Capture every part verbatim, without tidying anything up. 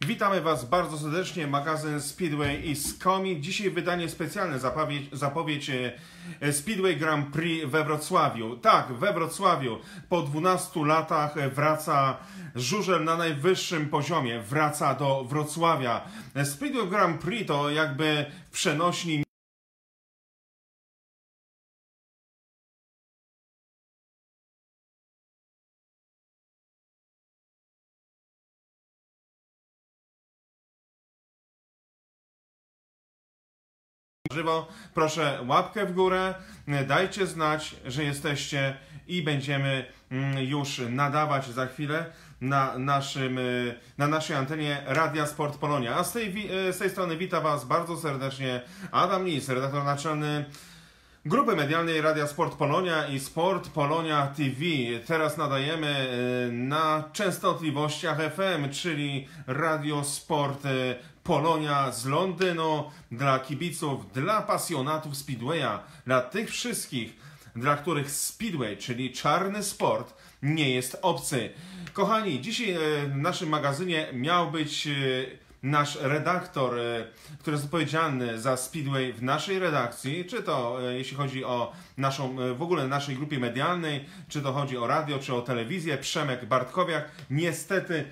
Witamy Was bardzo serdecznie, magazyn Speedway is Coming. Dzisiaj wydanie specjalne, zapowiedź, zapowiedź Speedway Grand Prix we Wrocławiu. Tak, we Wrocławiu po dwunastu latach wraca żużel na najwyższym poziomie, wraca do Wrocławia. Speedway Grand Prix to jakby w przenośni żywo. Proszę łapkę w górę, dajcie znać, że jesteście i będziemy już nadawać za chwilę na, naszym, na naszej antenie Radia Sport Polonia. A z tej, z tej strony witam Was bardzo serdecznie Adam Lis, redaktor naczelny Grupy Medialnej Radia Sport Polonia i Sport Polonia T V. Teraz nadajemy na częstotliwościach F M, czyli Radio Sport Polonia z Londynu, dla kibiców, dla pasjonatów Speedwaya, dla tych wszystkich, dla których Speedway, czyli czarny sport, nie jest obcy. Kochani, dzisiaj w naszym magazynie miał być nasz redaktor, który jest odpowiedzialny za Speedway w naszej redakcji, czy to jeśli chodzi o naszą, w ogóle naszej grupie medialnej, czy to chodzi o radio, czy o telewizję, Przemek Bartkowiak. Niestety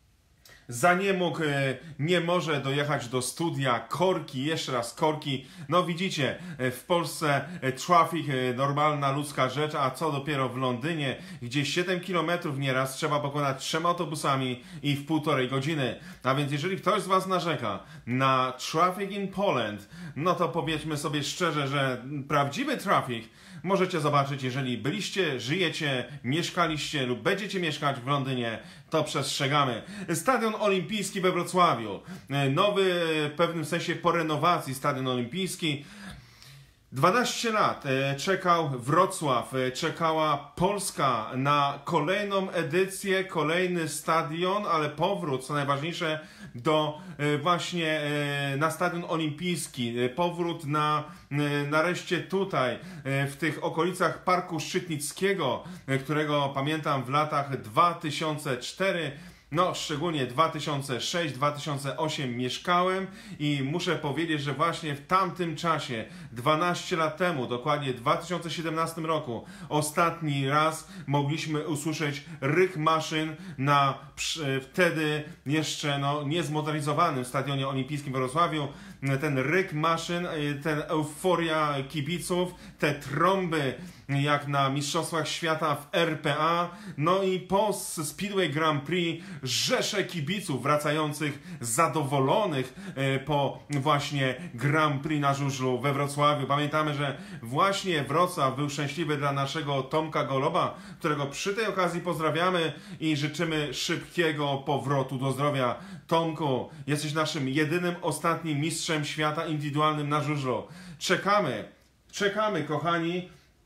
za nie mógł, nie może dojechać do studia. Korki, jeszcze raz korki. No widzicie, w Polsce traffic, normalna ludzka rzecz, a co dopiero w Londynie, gdzie siedem kilometrów nieraz trzeba pokonać trzema autobusami i w półtorej godziny. A więc jeżeli ktoś z Was narzeka na traffic in Poland, no to powiedzmy sobie szczerze, że prawdziwy traffic możecie zobaczyć, jeżeli byliście, żyjecie, mieszkaliście lub będziecie mieszkać w Londynie, to przestrzegamy. Stadion Olimpijski we Wrocławiu. Nowy, w pewnym sensie po renowacji Stadion Olimpijski. dwanaście lat czekał Wrocław, czekała Polska na kolejną edycję, kolejny stadion, ale powrót, co najważniejsze, do właśnie na Stadion Olimpijski. Powrót na nareszcie tutaj, w tych okolicach Parku Szczytnickiego, którego pamiętam w latach dwa tysiące cztery, no szczególnie dwa tysiące sześć dwa tysiące osiem mieszkałem i muszę powiedzieć, że właśnie w tamtym czasie, dwanaście lat temu, dokładnie w dwa tysiące siedemnastym roku, ostatni raz mogliśmy usłyszeć ryk maszyn na wtedy jeszcze no, niezmodernizowanym Stadionie Olimpijskim w Wrocławiu. Ten ryk maszyn, ten euforia kibiców, te trąby jak na Mistrzostwach Świata w R P A, no i po Speedway Grand Prix rzesze kibiców wracających zadowolonych po właśnie Grand Prix na żużlu we Wrocławiu. Pamiętamy, że właśnie Wrocław był szczęśliwy dla naszego Tomka Goloba, którego przy tej okazji pozdrawiamy i życzymy szybkiego powrotu do zdrowia. Tomku, jesteś naszym jedynym, ostatnim mistrzem świata indywidualnym na żużlu. Czekamy, czekamy, kochani,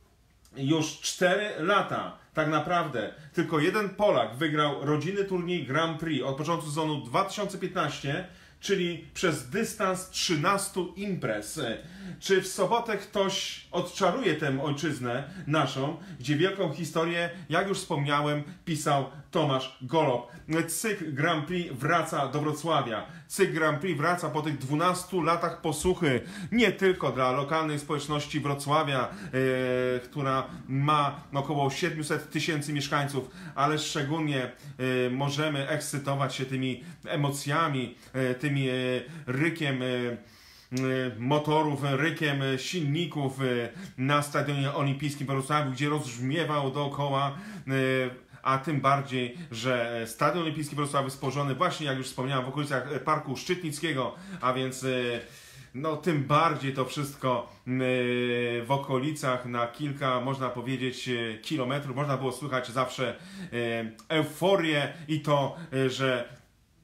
już cztery lata. Tak naprawdę tylko jeden Polak wygrał rodzinny turniej Grand Prix od początku sezonu dwa tysiące piętnastego, czyli przez dystans trzynastu imprez. Czy w sobotę ktoś odczaruje tę ojczyznę naszą, gdzie wielką historię, jak już wspomniałem, pisał Tomasz Golob. Cykl Grand Prix wraca do Wrocławia. Cykl Grand Prix wraca po tych dwunastu latach posłuchy. Nie tylko dla lokalnej społeczności Wrocławia, yy, która ma około siedemset tysięcy mieszkańców, ale szczególnie yy, możemy ekscytować się tymi emocjami, yy, tymi yy, rykiem yy, motorów, rykiem silników na Stadionie Olimpijskim w Wrocławiu, gdzie rozbrzmiewał dookoła, a tym bardziej, że Stadion Olimpijski w Wrocławiu stworzony właśnie, jak już wspomniałem, w okolicach Parku Szczytnickiego, a więc no tym bardziej to wszystko w okolicach na kilka, można powiedzieć, kilometrów. Można było słychać zawsze euforię i to, że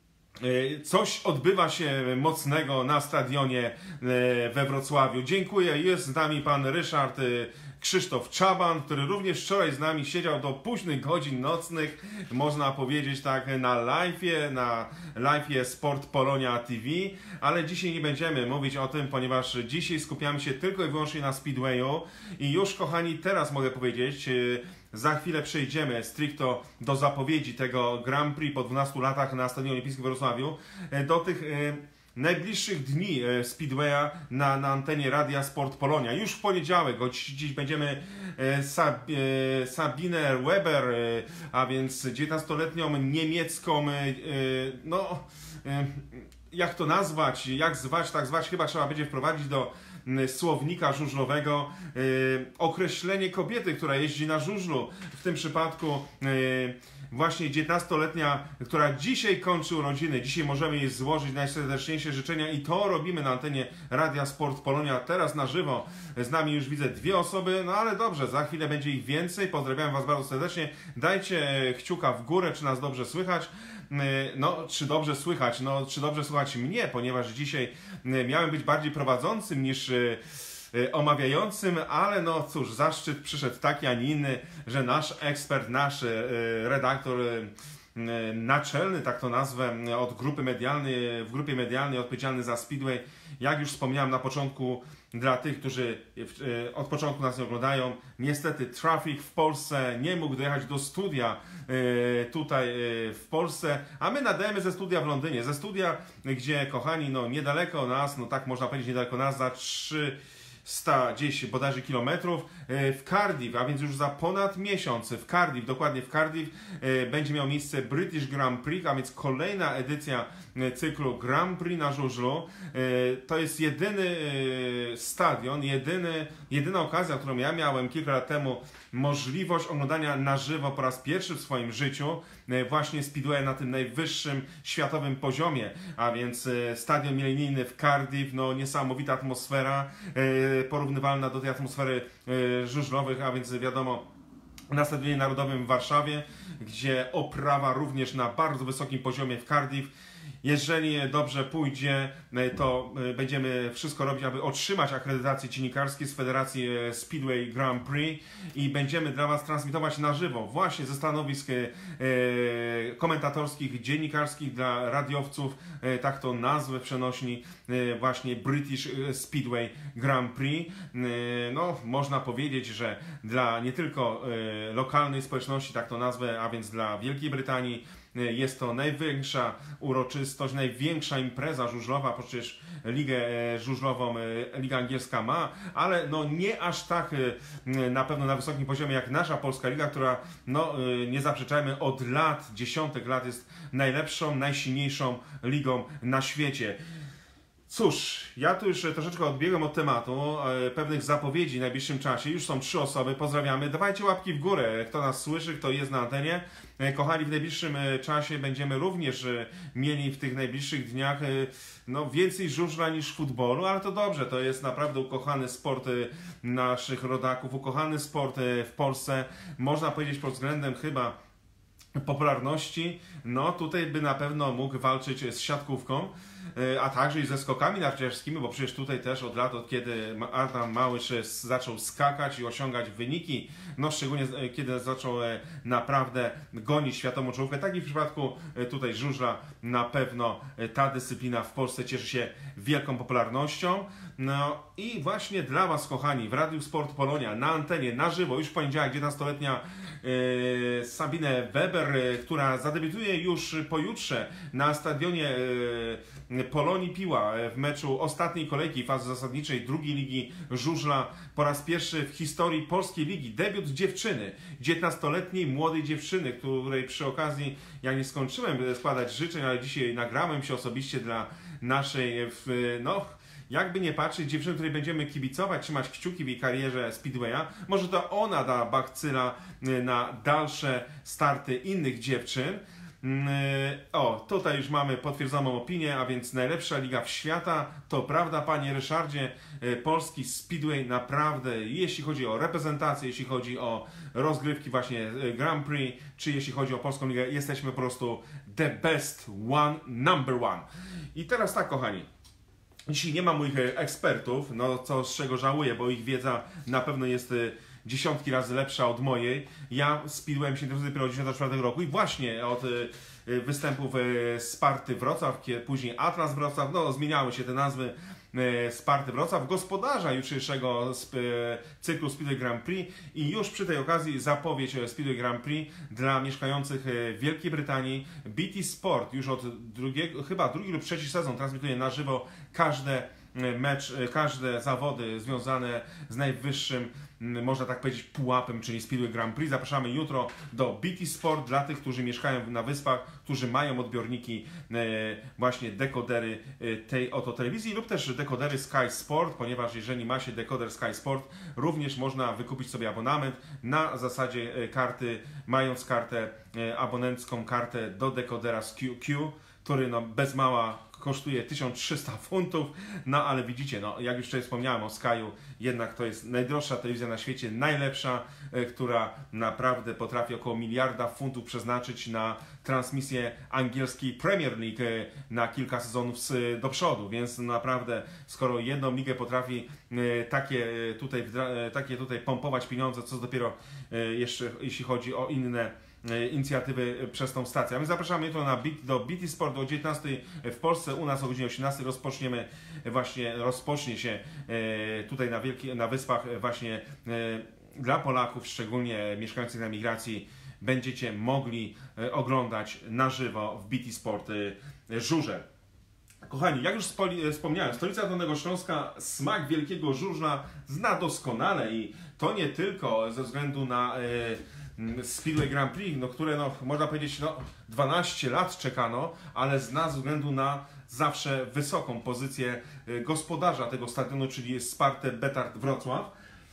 coś odbywa się mocnego na stadionie we Wrocławiu. Dziękuję. Jest z nami pan Ryszard Krzysztof Czaban, który również wczoraj z nami siedział do późnych godzin nocnych, można powiedzieć tak, na live'ie, na live'ie Sport Polonia T V, ale dzisiaj nie będziemy mówić o tym, ponieważ dzisiaj skupiamy się tylko i wyłącznie na Speedwayu i już, kochani, teraz mogę powiedzieć, za chwilę przejdziemy stricto do zapowiedzi tego Grand Prix po dwunastu latach na Stadionie Olimpijskim w Wrocławiu, do tych najbliższych dni Speedwaya na, na antenie Radia Sport Polonia. Już w poniedziałek, choć dziś będziemy Sab, Sabinę Weber, a więc dziewiętnastoletnią niemiecką, no jak to nazwać, jak zwać, tak zwać, chyba trzeba będzie wprowadzić do słownika żużlowego określenie kobiety, która jeździ na żużlu. W tym przypadku właśnie dziewiętnastoletnia, która dzisiaj kończy urodziny. Dzisiaj możemy jej złożyć najserdeczniejsze życzenia i to robimy na antenie Radia Sport Polonia. Teraz na żywo z nami już widzę dwie osoby, no ale dobrze, za chwilę będzie ich więcej. Pozdrawiam Was bardzo serdecznie. Dajcie kciuka w górę, czy nas dobrze słychać. No, czy dobrze słychać? No, czy dobrze słychać mnie, ponieważ dzisiaj miałem być bardziej prowadzącym niż omawiającym, ale no cóż, zaszczyt przyszedł taki, a nie inny, że nasz ekspert, nasz redaktor naczelny, tak to nazwę, od grupy medialnej, w grupie medialnej odpowiedzialny za Speedway, jak już wspomniałem na początku, dla tych, którzy od początku nas nie oglądają, niestety trafik w Polsce nie mógł dojechać do studia tutaj w Polsce, a my nadajemy ze studia w Londynie, ze studia, gdzie kochani, no niedaleko nas, no tak można powiedzieć, niedaleko nas, za trzysta gdzieś bodajże kilometrów w Cardiff, a więc już za ponad miesiąc w Cardiff, dokładnie w Cardiff będzie miał miejsce British Grand Prix, a więc kolejna edycja cyklu Grand Prix na żużlu. To jest jedyny stadion, jedyny, jedyna okazja, którą ja miałem kilka lat temu możliwość oglądania na żywo po raz pierwszy w swoim życiu właśnie Speedway na tym najwyższym światowym poziomie, a więc stadion milenijny w Cardiff, no niesamowita atmosfera, porównywalna do tej atmosfery żużlowych, a więc wiadomo, na Stadionie Narodowym w Warszawie, gdzie oprawa również na bardzo wysokim poziomie w Cardiff. Jeżeli dobrze pójdzie, to będziemy wszystko robić, aby otrzymać akredytację dziennikarską z Federacji Speedway Grand Prix i będziemy dla Was transmitować na żywo właśnie ze stanowisk komentatorskich, dziennikarskich dla radiowców, tak to nazwę przenośni, właśnie British Speedway Grand Prix. No, można powiedzieć, że dla nie tylko lokalnej społeczności, tak to nazwę, a więc dla Wielkiej Brytanii, jest to największa uroczystość, największa impreza żużlowa, bo przecież ligę żużlową Liga Angielska ma, ale no nie aż tak na pewno na wysokim poziomie jak nasza polska liga, która, no nie zaprzeczajmy, od lat, dziesiątek lat jest najlepszą, najsilniejszą ligą na świecie. Cóż, ja tu już troszeczkę odbiegłem od tematu, e, pewnych zapowiedzi w najbliższym czasie. Już są trzy osoby, pozdrawiamy. Dawajcie łapki w górę, kto nas słyszy, kto jest na antenie. E, kochani, w najbliższym czasie będziemy również e, mieli w tych najbliższych dniach e, no, więcej żużla niż futbolu, ale to dobrze, to jest naprawdę ukochany sport e, naszych rodaków, ukochany sport e, w Polsce. Można powiedzieć pod względem chyba popularności, no tutaj by na pewno mógł walczyć z siatkówką, a także i ze skokami narciarskimi, bo przecież tutaj też od lat, od kiedy Adam Małysz zaczął skakać i osiągać wyniki, no szczególnie kiedy zaczął naprawdę gonić światową czołówkę, tak i w przypadku tutaj żużla na pewno ta dyscyplina w Polsce cieszy się wielką popularnością. No i właśnie dla Was, kochani, w Radiu Sport Polonia, na antenie, na żywo, już w poniedziałek, dziewiętnastoletnia yy, Sabinę Weber, yy, która zadebiutuje już pojutrze na stadionie yy, Polonii Piła w meczu ostatniej kolejki fazy zasadniczej drugiej ligi żużla, po raz pierwszy w historii polskiej ligi. Debiut dziewczyny, dziewiętnastoletniej młodej dziewczyny, której przy okazji ja nie skończyłem składać życzeń, ale dzisiaj nagrałem się osobiście dla naszej, no jakby nie patrzeć, dziewczyny, której będziemy kibicować, trzymać kciuki w jej karierze Speedwaya. Może to ona da bakcyla na dalsze starty innych dziewczyn. O, tutaj już mamy potwierdzoną opinię, a więc najlepsza liga w świata. To prawda, panie Ryszardzie, polski Speedway naprawdę, jeśli chodzi o reprezentację, jeśli chodzi o rozgrywki właśnie Grand Prix, czy jeśli chodzi o polską ligę, jesteśmy po prostu the best one, number one. I teraz tak, kochani. Dzisiaj nie ma moich ekspertów, no co z czego żałuję, bo ich wiedza na pewno jest dziesiątki razy lepsza od mojej. Ja Speedwayem się interesuję dopiero od dziewięćdziesiątego czwartego roku i właśnie od występów Sparty Wrocław, później Atlas Wrocław, no zmieniały się te nazwy, Sparty Wrocław, gospodarza jutrzejszego cyklu Speedway Grand Prix i już przy tej okazji zapowiedź Speedway Grand Prix dla mieszkających w Wielkiej Brytanii. B T Sport już od drugiego, chyba drugi lub trzeci sezon transmituje na żywo każde mecz, każde zawody związane z najwyższym, można tak powiedzieć, pułapem, czyli Speedway Grand Prix. Zapraszamy jutro do B T Sport dla tych, którzy mieszkają na wyspach, którzy mają odbiorniki, właśnie dekodery tej oto telewizji lub też dekodery Sky Sport, ponieważ jeżeli ma się dekoder Sky Sport, również można wykupić sobie abonament na zasadzie karty, mając kartę abonencką, kartę do dekodera z Q Q, który no bez mała kosztuje tysiąc trzysta funtów, no ale widzicie, no jak już wcześniej wspomniałem o Sky'u, jednak to jest najdroższa telewizja na świecie, najlepsza, e, która naprawdę potrafi około miliarda funtów przeznaczyć na transmisję angielskiej Premier League e, na kilka sezonów z, do przodu, więc naprawdę skoro jedną ligę potrafi e, takie, tutaj, e, takie tutaj pompować pieniądze, co dopiero e, jeszcze jeśli chodzi o inne inicjatywy przez tą stację. A my zapraszamy jutro na Beat, do B T Sport o dziewiętnastej w Polsce, u nas o godzinie osiemnastej rozpoczniemy właśnie, rozpocznie się tutaj na, Wielki, na Wyspach właśnie dla Polaków, szczególnie mieszkających na migracji, będziecie mogli oglądać na żywo w B T Sport żużel. Kochani, jak już wspomniałem, stolica Dolnego Śląska smak wielkiego żużla zna doskonale i to nie tylko ze względu na Speedway Grand Prix, no, które no, można powiedzieć no, dwanaście lat czekano, ale zna ze względu na zawsze wysoką pozycję gospodarza tego stadionu, czyli Spartę Betard Wrocław,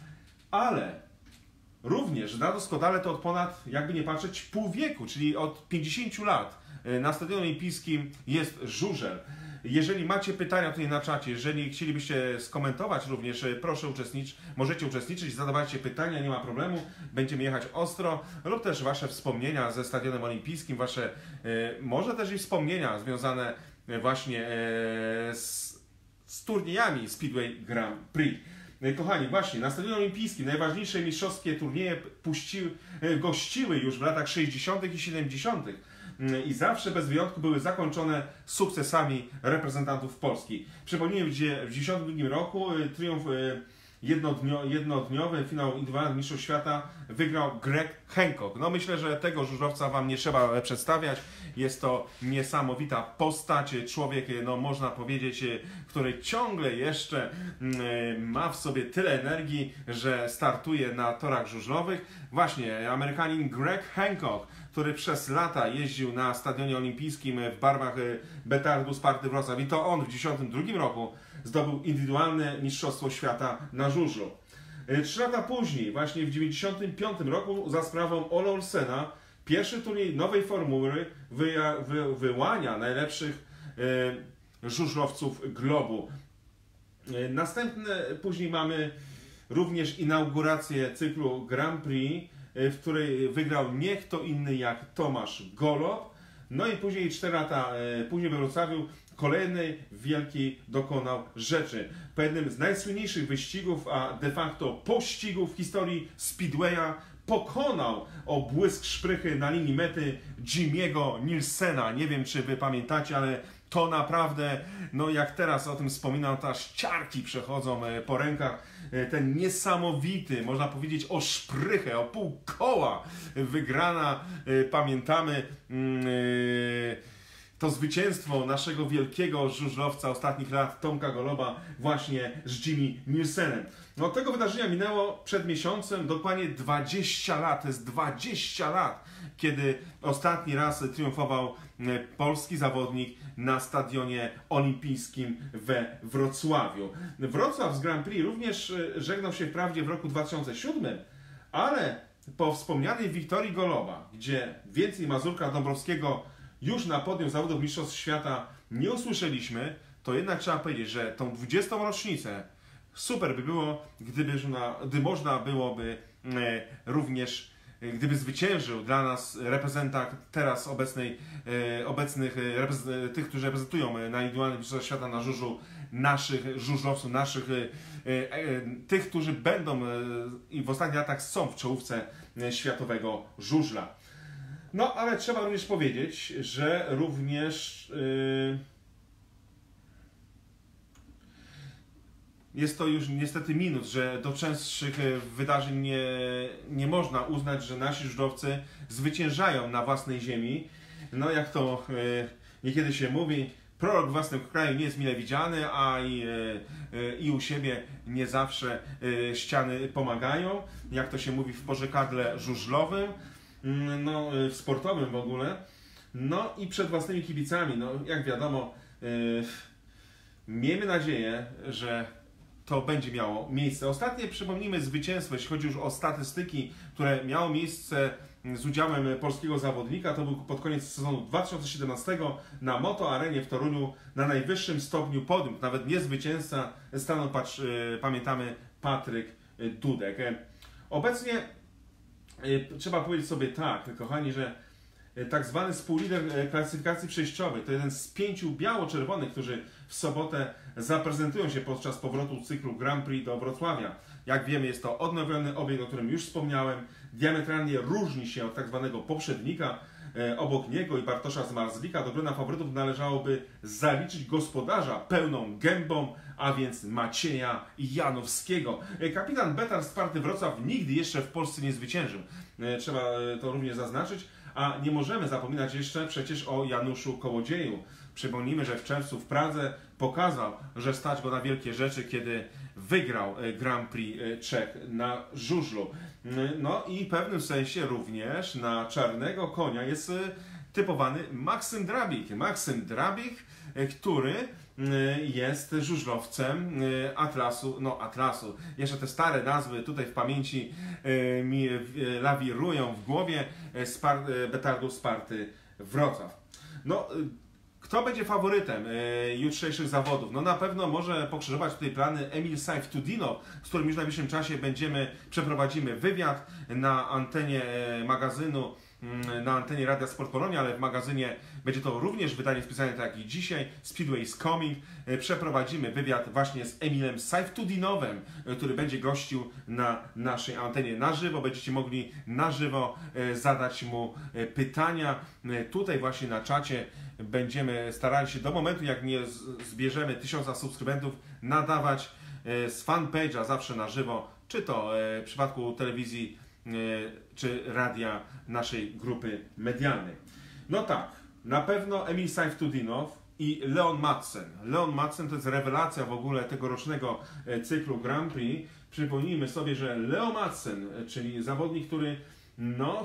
ale również zna doskonale to od ponad, jakby nie patrzeć, pół wieku, czyli od pięćdziesięciu lat. Na Stadionie Olimpijskim jest żużel. Jeżeli macie pytania tutaj na czacie, jeżeli chcielibyście skomentować również, proszę uczestniczyć, możecie uczestniczyć, zadawajcie pytania, nie ma problemu, będziemy jechać ostro, lub też wasze wspomnienia ze Stadionem Olimpijskim, wasze może też i wspomnienia związane właśnie z, z turniejami Speedway Grand Prix. Kochani, właśnie na Stadionie Olimpijskim najważniejsze mistrzowskie turnieje puściły, gościły już w latach sześćdziesiątych i siedemdziesiątych. I zawsze bez wyjątku były zakończone sukcesami reprezentantów Polski. Przypomnijmy, gdzie w tysiąc dziewięćset dziewięćdziesiątym drugim roku triumf jednodnio, jednodniowy, finał indywidualny Mistrzostw Świata wygrał Greg Hancock. No myślę, że tego żużlowca wam nie trzeba przedstawiać. Jest to niesamowita postać, człowiek, no można powiedzieć, który ciągle jeszcze ma w sobie tyle energii, że startuje na torach żużlowych. Właśnie Amerykanin Greg Hancock, który przez lata jeździł na Stadionie Olimpijskim w barwach Betardu Sparty Wrocław i to on w tysiąc dziewięćset dziesiątym drugim roku zdobył indywidualne Mistrzostwo Świata na żużlu. Trzy lata później, właśnie w tysiąc dziewięćset dziewięćdziesiątym piątym roku za sprawą Ola Olsena, pierwszy turniej nowej formuły wy, wy, wyłania najlepszych e, żużlowców globu. E, następne później mamy również inaugurację cyklu Grand Prix, w której wygrał nie kto inny jak Tomasz Golob. No i później, cztery lata później we Wrocławiu, kolejnej wielkiej dokonał rzeczy. Po jednym z najsłynniejszych wyścigów, a de facto pościgów w historii Speedwaya, pokonał o błysk szprychy na linii mety Jimmy'ego Nielsena. Nie wiem, czy wy pamiętacie, ale to naprawdę, no jak teraz o tym wspominam, to aż ciarki przechodzą po rękach. Ten niesamowity, można powiedzieć, o szprychę, o pół koła wygrana, pamiętamy to zwycięstwo naszego wielkiego żużlowca ostatnich lat, Tomka Goloba, właśnie z Jimmy Nielsenem. No, od tego wydarzenia minęło przed miesiącem dokładnie dwadzieścia lat, to jest dwadzieścia lat, kiedy ostatni raz triumfował polski zawodnik na Stadionie Olimpijskim we Wrocławiu. Wrocław z Grand Prix również żegnał się wprawdzie w roku dwa tysiące siódmym, ale po wspomnianej wiktorii Goloba, gdzie więcej Mazurka Dąbrowskiego już na podium zawodów Mistrzostw Świata nie usłyszeliśmy, to jednak trzeba powiedzieć, że tą dwudziestą rocznicę super by było, gdyby, gdy można byłoby również, gdyby zwyciężył dla nas reprezentant teraz obecnej, obecnych, tych, którzy reprezentują na indywidualnym Mistrzostwach Świata na żużlu, naszych żużlowców, naszych, tych, którzy będą i w ostatnich latach są w czołówce światowego żużla. No, ale trzeba również powiedzieć, że również yy, jest to już niestety minus, że do częstszych wydarzeń nie, nie można uznać, że nasi żużlowcy zwyciężają na własnej ziemi. No jak to niekiedy się mówi, prorok w własnym kraju nie jest mile widziany, a i, i u siebie nie zawsze ściany pomagają, jak to się mówi w porzekadle żużlowym, no, w sportowym w ogóle. No i przed własnymi kibicami, no jak wiadomo, miejmy nadzieję, że to będzie miało miejsce. Ostatnie, przypomnijmy, zwycięstwo, jeśli chodzi już o statystyki, które miało miejsce z udziałem polskiego zawodnika, to był pod koniec sezonu dwa tysiące siedemnastego na Moto Arenie w Toruniu na najwyższym stopniu podium. Nawet nie zwycięzca stanął, patrz, pamiętamy, Patryk Dudek. Obecnie trzeba powiedzieć sobie tak, kochani, że tak zwany współlider klasyfikacji przejściowej to jeden z pięciu biało-czerwonych, którzy w sobotę zaprezentują się podczas powrotu cyklu Grand Prix do Wrocławia. Jak wiemy, jest to odnowiony obiekt, o którym już wspomniałem. Diametralnie różni się od tak zwanego poprzednika. Obok niego i Bartosza Zmarzlika do grona faworytów należałoby zaliczyć gospodarza pełną gębą, a więc Macieja Janowskiego. Kapitan Betar Sparty Wrocław nigdy jeszcze w Polsce nie zwyciężył. Trzeba to również zaznaczyć. A nie możemy zapominać jeszcze przecież o Januszu Kołodzieju. Przypomnijmy, że w czerwcu w Pradze pokazał, że stać go na wielkie rzeczy, kiedy wygrał Grand Prix Czech na żużlu. No i w pewnym sensie również na czarnego konia jest typowany Maksym Drabik. Maksym Drabik, który jest żużlowcem Atlasu, no Atlasu, jeszcze te stare nazwy tutaj w pamięci mi lawirują w głowie, Spar Betardu Sparty Wrocław. No, kto będzie faworytem jutrzejszych zawodów? No na pewno może pokrzyżować tutaj plany Emil Sayfutdinov, z którym już w najbliższym czasie będziemy, przeprowadzimy wywiad na antenie magazynu, na antenie Radia Sport Polonia, ale w magazynie będzie to również wydanie specjalne, tak jak i dzisiaj, Speedway is Coming. Przeprowadzimy wywiad właśnie z Emilem Sayfutdinovem, który będzie gościł na naszej antenie na żywo. Będziecie mogli na żywo zadać mu pytania. Tutaj właśnie na czacie będziemy starali się do momentu, jak nie zbierzemy tysiąca subskrybentów, nadawać z fanpage'a zawsze na żywo, czy to w przypadku telewizji, czy radia naszej grupy medialnej. No tak, na pewno Emil Sayfutdinov i Leon Madsen. Leon Madsen to jest rewelacja w ogóle tegorocznego cyklu Grand Prix. Przypomnijmy sobie, że Leon Madsen, czyli zawodnik, który no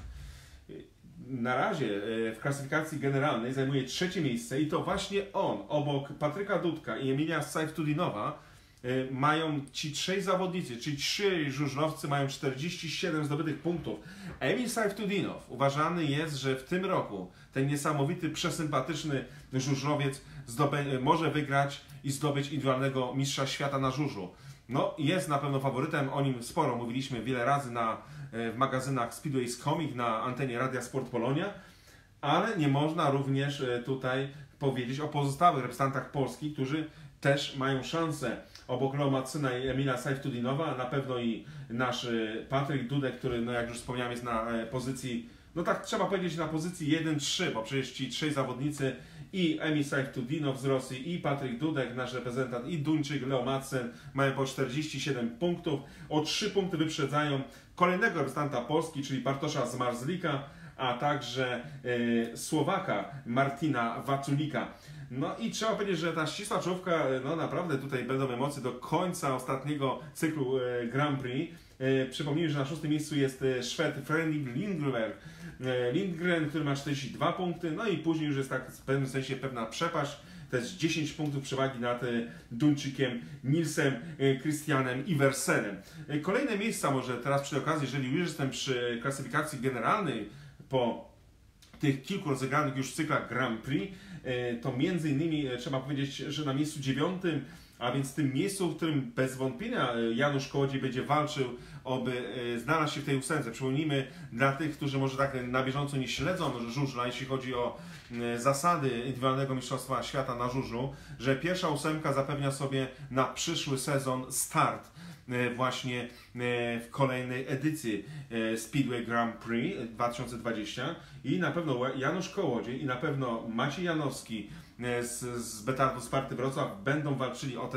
na razie w klasyfikacji generalnej zajmuje trzecie miejsce i to właśnie on, obok Patryka Dudka i Emilia Sayfutdinowa, mają ci trzej zawodnicy, czyli trzy żużlowcy mają czterdzieści siedem zdobytych punktów. Emil Sayfutdinov uważany jest, że w tym roku ten niesamowity, przesympatyczny żużlowiec może wygrać i zdobyć indywidualnego mistrza świata na żużlu. No, jest na pewno faworytem, o nim sporo mówiliśmy wiele razy na, w magazynach Speedway is Coming, na antenie Radia Sport Polonia, ale nie można również tutaj powiedzieć o pozostałych reprezentantach Polski, którzy też mają szansę. Obok Leona Madsena i Emila Sayfutdinowa na pewno i nasz Patryk Dudek, który, no jak już wspomniałem, jest na pozycji, no tak trzeba powiedzieć, na pozycji jeden trzy, bo przecież ci trzej zawodnicy, i Emil Sayfutdinow z Rosji, i Patryk Dudek, nasz reprezentant, i Duńczyk Leon Madsen mają po czterdzieści siedem punktów. O trzy punkty wyprzedzają kolejnego reprezentanta Polski, czyli Bartosza Zmarzlika, a także e, Słowaka Martina Waculika. No i trzeba powiedzieć, że ta ścisła czołówka, no naprawdę tutaj będą emocje do końca ostatniego cyklu e, Grand Prix. E, przypomnijmy, że na szóstym miejscu jest Szwed Fredrik Lindgren, e, Lindgren, który ma czterdzieści dwa punkty, no i później już jest tak w pewnym sensie pewna przepaść. To jest dziesięć punktów przewagi nad Duńczykiem Nilsem Christianem Iversenem. Kolejne miejsca może teraz przy okazji, jeżeli już jestem przy klasyfikacji generalnej po tych kilku rozegranych już cyklach Grand Prix, to między innymi trzeba powiedzieć, że na miejscu dziewiątym, a więc tym miejscu, w którym bez wątpienia Janusz Kołodziej będzie walczył, aby znalazł się w tej ósemce. Przypomnijmy dla tych, którzy może tak na bieżąco nie śledzą żużla, jeśli chodzi o zasady indywidualnego mistrzostwa świata na żużlu, że pierwsza ósemka zapewnia sobie na przyszły sezon start właśnie w kolejnej edycji Speedway Grand Prix dwa tysiące dwadzieścia i na pewno Janusz Kołodziej i na pewno Maciej Janowski z, z Betardu Sparty Wrocław będą walczyli o ten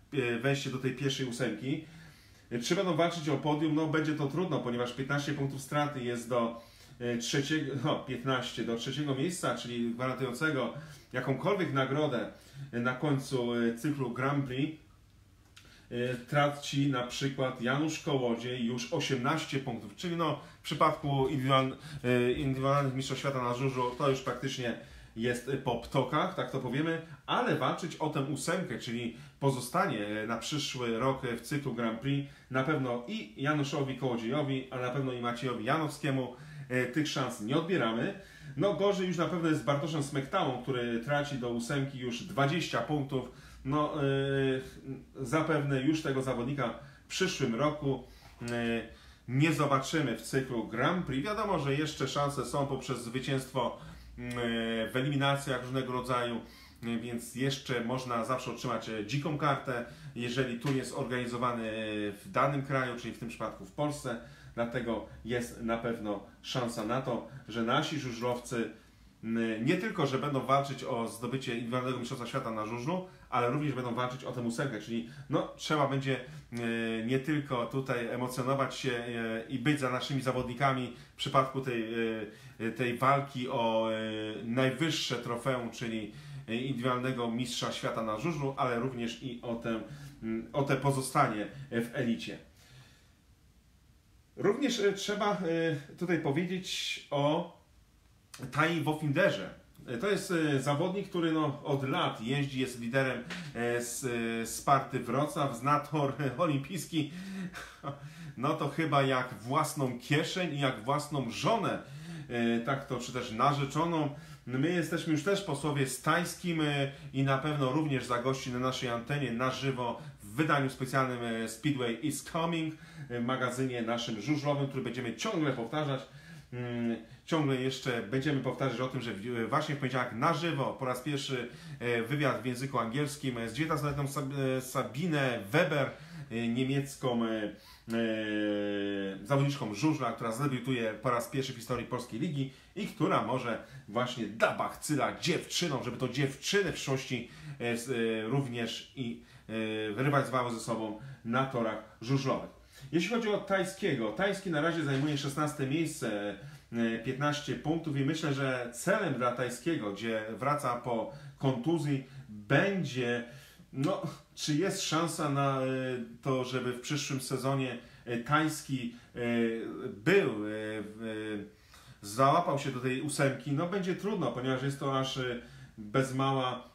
wejście do tej pierwszej ósemki. Czy będą walczyć o podium? No będzie to trudno, ponieważ piętnaście punktów straty jest do trzeciego, no piętnaście do trzeciego miejsca, czyli gwarantującego jakąkolwiek nagrodę na końcu cyklu Grand Prix. Traci na przykład Janusz Kołodziej już osiemnaście punktów, czyli no w przypadku indywidualnych mistrzostw świata na żużlu to już praktycznie jest po ptokach, tak to powiemy, ale walczyć o tę ósemkę, czyli pozostanie na przyszły rok w cyklu Grand Prix, na pewno i Januszowi Kołodziejowi, a na pewno i Maciejowi Janowskiemu tych szans nie odbieramy. No gorzej już na pewno jest z Bartoszem Smektałą, który traci do ósemki już dwadzieścia punktów. No yy, zapewne już tego zawodnika w przyszłym roku yy, nie zobaczymy w cyklu Grand Prix. Wiadomo, że jeszcze szanse są poprzez zwycięstwo yy, w eliminacjach różnego rodzaju, yy, więc jeszcze można zawsze otrzymać dziką kartę, jeżeli tur jest organizowany w danym kraju, czyli w tym przypadku w Polsce. Dlatego jest na pewno szansa na to, że nasi żużlowcy nie tylko, że będą walczyć o zdobycie indywidualnego mistrzostwa świata na żużlu, ale również będą walczyć o tę ósemkę, czyli no, trzeba będzie nie tylko tutaj emocjonować się i być za naszymi zawodnikami w przypadku tej, tej walki o najwyższe trofeum, czyli indywidualnego mistrza świata na żużlu, ale również i o, tę, o te pozostanie w elicie. Również trzeba tutaj powiedzieć o Tai Wofinderze. To jest zawodnik, który no, od lat jeździ, jest liderem z Sparty Wrocław, zna tor olimpijski, no to chyba jak własną kieszeń i jak własną żonę, tak to, czy też narzeczoną. My jesteśmy już też posłowie z tajskim i na pewno również zagości na naszej antenie na żywo w wydaniu specjalnym Speedway is Coming, magazynie naszym żużlowym, który będziemy ciągle powtarzać. Ciągle jeszcze będziemy powtarzać o tym, że właśnie w poniedziałek na żywo po raz pierwszy wywiad w języku angielskim z dziewiętnastoletnią Sabine Weber, niemiecką zawodniczką żużla, która zadebiutuje po raz pierwszy w historii polskiej ligi i która może właśnie da bakcyla dziewczynom, żeby to dziewczyny w przyszłości również i rywalizowały ze sobą na torach żużlowych. Jeśli chodzi o tajskiego, tajski na razie zajmuje szesnaste miejsce, piętnaście punktów i myślę, że celem dla tajskiego, gdzie wraca po kontuzji, będzie, no, czy jest szansa na to, żeby w przyszłym sezonie tajski był, załapał się do tej ósemki. No będzie trudno, ponieważ jest to aż bez mała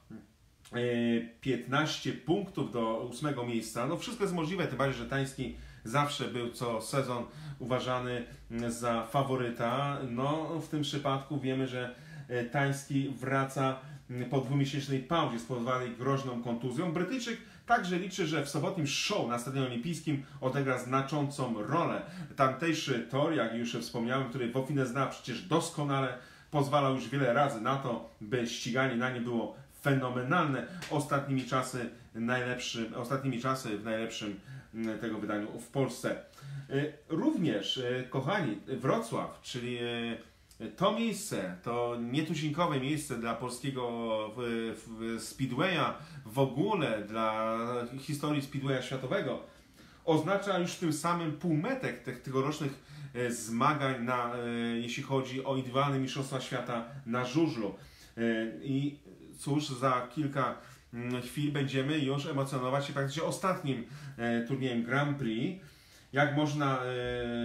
piętnaście punktów do ósmego miejsca. No wszystko jest możliwe, tym bardziej, że tajski zawsze był co sezon uważany za faworyta. No w tym przypadku wiemy, że tajski wraca po dwumiesięcznej pauzie spowodowanej groźną kontuzją. Brytyjczyk także liczy, że w sobotnim show na Stadionie Olimpijskim odegra znaczącą rolę. Tamtejszy tor, jak już wspomniałem, który Woffinę zna przecież doskonale, pozwalał już wiele razy na to, by ściganie na nie było fenomenalne. Ostatnimi czasy, najlepszy, ostatnimi czasy w najlepszym tego wydaniu w Polsce. Również, kochani, Wrocław, czyli to miejsce, to nietuzinkowe miejsce dla polskiego speedwaya, w ogóle dla historii speedwaya światowego, oznacza już tym samym półmetek tych tegorocznych zmagań, na, jeśli chodzi o indywidualne mistrzostwa świata na żużlu. I cóż, za kilka chwil będziemy już emocjonować się praktycznie ostatnim e, turniejem Grand Prix. Jak można e,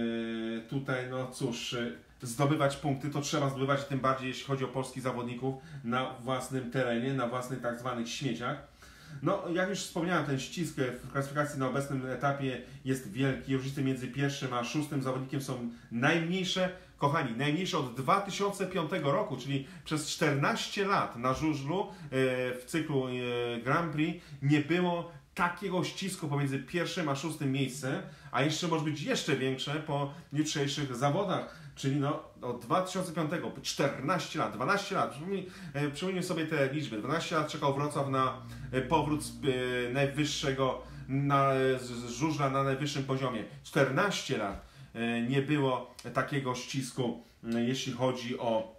tutaj, no cóż, e, zdobywać punkty, to trzeba zdobywać, tym bardziej jeśli chodzi o polskich zawodników na własnym terenie, na własnych tak zwanych śmieciach. No, jak już wspomniałem, ten ścisk w klasyfikacji na obecnym etapie jest wielki. Różnice między pierwszym a szóstym zawodnikiem są najmniejsze. Kochani, najmniejsze od dwa tysiące piątego roku, czyli przez czternaście lat na żużlu w cyklu Grand Prix nie było takiego ścisku pomiędzy pierwszym a szóstym miejscem, a jeszcze może być jeszcze większe po jutrzejszych zawodach, czyli no od dwa tysiące piątego, czternaście lat, dwanaście lat, przypomnijmy sobie te liczby, dwanaście lat czekał Wrocław na powrót z najwyższego, na, z żużla na najwyższym poziomie, czternaście lat nie było takiego ścisku, jeśli chodzi o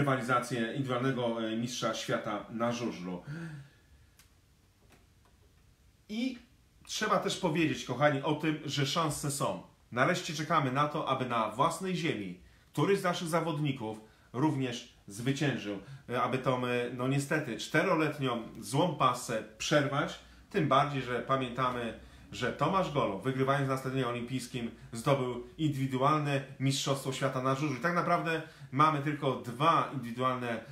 rywalizację indywidualnego mistrza świata na żużlu. I trzeba też powiedzieć, kochani, o tym, że szanse są. Nareszcie czekamy na to, aby na własnej ziemi któryś z naszych zawodników również zwyciężył, aby tą, no niestety, czteroletnią złą pasę przerwać, tym bardziej, że pamiętamy, że Tomasz Golob, wygrywając na stadionie olimpijskim, zdobył indywidualne mistrzostwo świata na żużlu. I tak naprawdę mamy tylko dwa indywidualne e,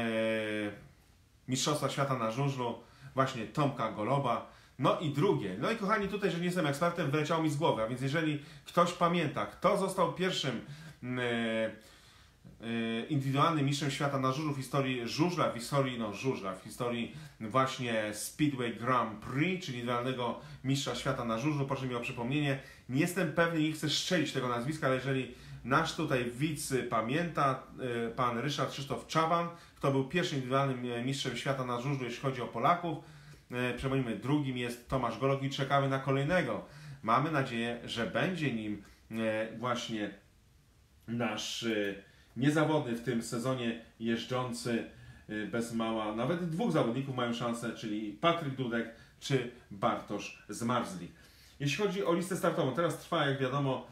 mistrzostwa świata na żużlu, właśnie Tomka Goloba. No i drugie. No i kochani, tutaj, że nie jestem ekspertem, wyleciało mi z głowy, a więc jeżeli ktoś pamięta, kto został pierwszym e, indywidualnym mistrzem świata na żużlu w historii żużla, w historii, no żużla, w historii właśnie Speedway Grand Prix, czyli indywidualnego mistrza świata na żużlu. Proszę mi o przypomnienie. Nie jestem pewny, nie chcę strzelić tego nazwiska, ale jeżeli nasz tutaj widz pamięta, pan Ryszard Krzysztof Czaban, kto był pierwszym indywidualnym mistrzem świata na żużlu, jeśli chodzi o Polaków. Przypomnijmy, drugim jest Tomasz Golob i czekamy na kolejnego. Mamy nadzieję, że będzie nim właśnie nasz niezawodny w tym sezonie jeżdżący bez mała, nawet dwóch zawodników mają szansę, czyli Patryk Dudek czy Bartosz Zmarzlik. Jeśli chodzi o listę startową, teraz trwa, jak wiadomo,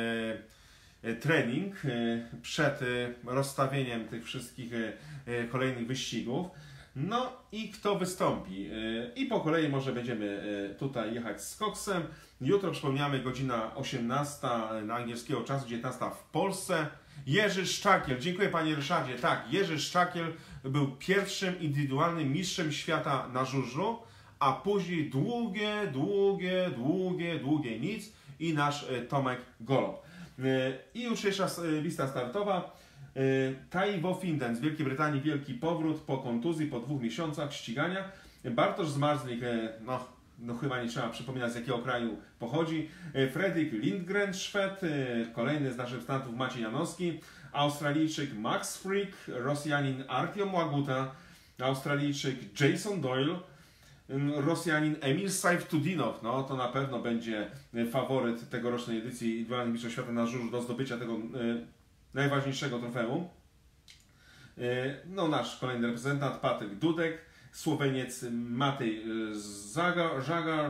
e, trening e, przed e, rozstawieniem tych wszystkich e, kolejnych wyścigów. No i kto wystąpi? E, I po kolei może będziemy e, tutaj jechać z koksem. Jutro, przypomniamy, godzina osiemnasta na angielskiego czasu, dziewiętnasta w Polsce. Jerzy Szczakiel, dziękuję panie Ryszardzie. Tak, Jerzy Szczakiel był pierwszym indywidualnym mistrzem świata na żużlu, a później długie, długie, długie, długie nic i nasz Tomek Golob. I już jeszcze lista startowa. Tai Wofinden z Wielkiej Brytanii, wielki powrót po kontuzji, po dwóch miesiącach ścigania. Bartosz Zmarzlik, no, no chyba nie trzeba przypominać, z jakiego kraju pochodzi. Fredrik Lindgren, Szwed, kolejny z naszych reprezentantów Maciej Janowski, Australijczyk Max Frick, Rosjanin Artyom Łaguta, Australijczyk Jason Doyle, Rosjanin Emil Sajftudinow. No to na pewno będzie faworyt tegorocznej edycji indywidualnych mistrzostw świata na żużlu do zdobycia tego e, najważniejszego trofeum. E, no nasz kolejny reprezentant Patryk Dudek, Słoweniec Matej Zagar, Żagar,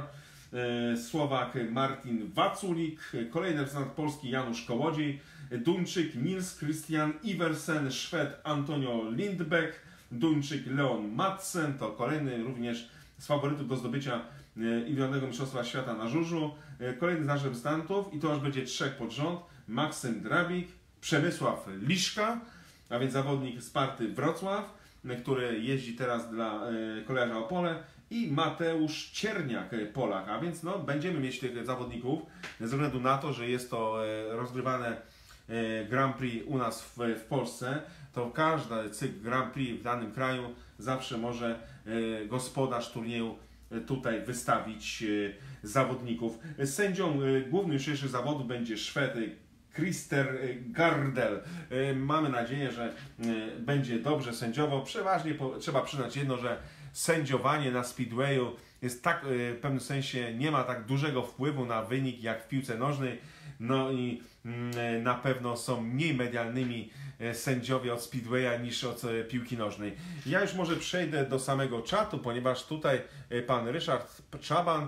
Słowak Martin Waculik, kolejny reprezentant Polski Janusz Kołodziej, Duńczyk Nils Christian Iversen, Szwed Antonio Lindbeck, Duńczyk Leon Madsen, to kolejny również z faworytów do zdobycia indywidualnego mistrzostwa świata na żużlu. Kolejny z naszych reprezentantów, i to aż będzie trzech pod rząd, Maksym Drabik, Przemysław Liszka, a więc zawodnik Sparty Wrocław, który jeździ teraz dla Kolejarza Opole, i Mateusz Cierniak, Polak, a więc no, będziemy mieć tych zawodników ze względu na to, że jest to rozgrywane Grand Prix u nas w, w Polsce, to każdy cykl Grand Prix w danym kraju zawsze może gospodarz turnieju tutaj wystawić zawodników. Sędzią głównym dzisiejszych zawodów będzie Szwed Christer Gardel. Mamy nadzieję, że będzie dobrze sędziował. Przeważnie po, trzeba przyznać jedno, że sędziowanie na speedwayu jest tak, w pewnym sensie nie ma tak dużego wpływu na wynik jak w piłce nożnej. No i na pewno są mniej medialnymi sędziowie od speedwaya niż od piłki nożnej. Ja już może przejdę do samego czatu, ponieważ tutaj pan Ryszard Czaban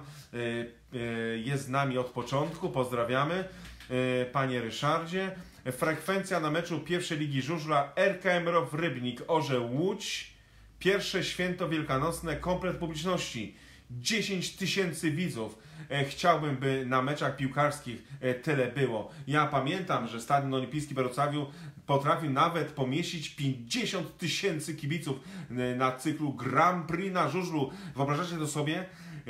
jest z nami od początku. Pozdrawiamy. Panie Ryszardzie. Frekwencja na meczu pierwszej ligi żużla R K M Row Rybnik Orzeł Łódź. Pierwsze święto wielkanocne, komplet publiczności. dziesięć tysięcy widzów. Chciałbym, by na meczach piłkarskich tyle było. Ja pamiętam, że Stadion Olimpijski w Wrocławiu potrafił nawet pomieścić pięćdziesiąt tysięcy kibiców na cyklu Grand Prix na żużlu. Wyobrażacie to sobie?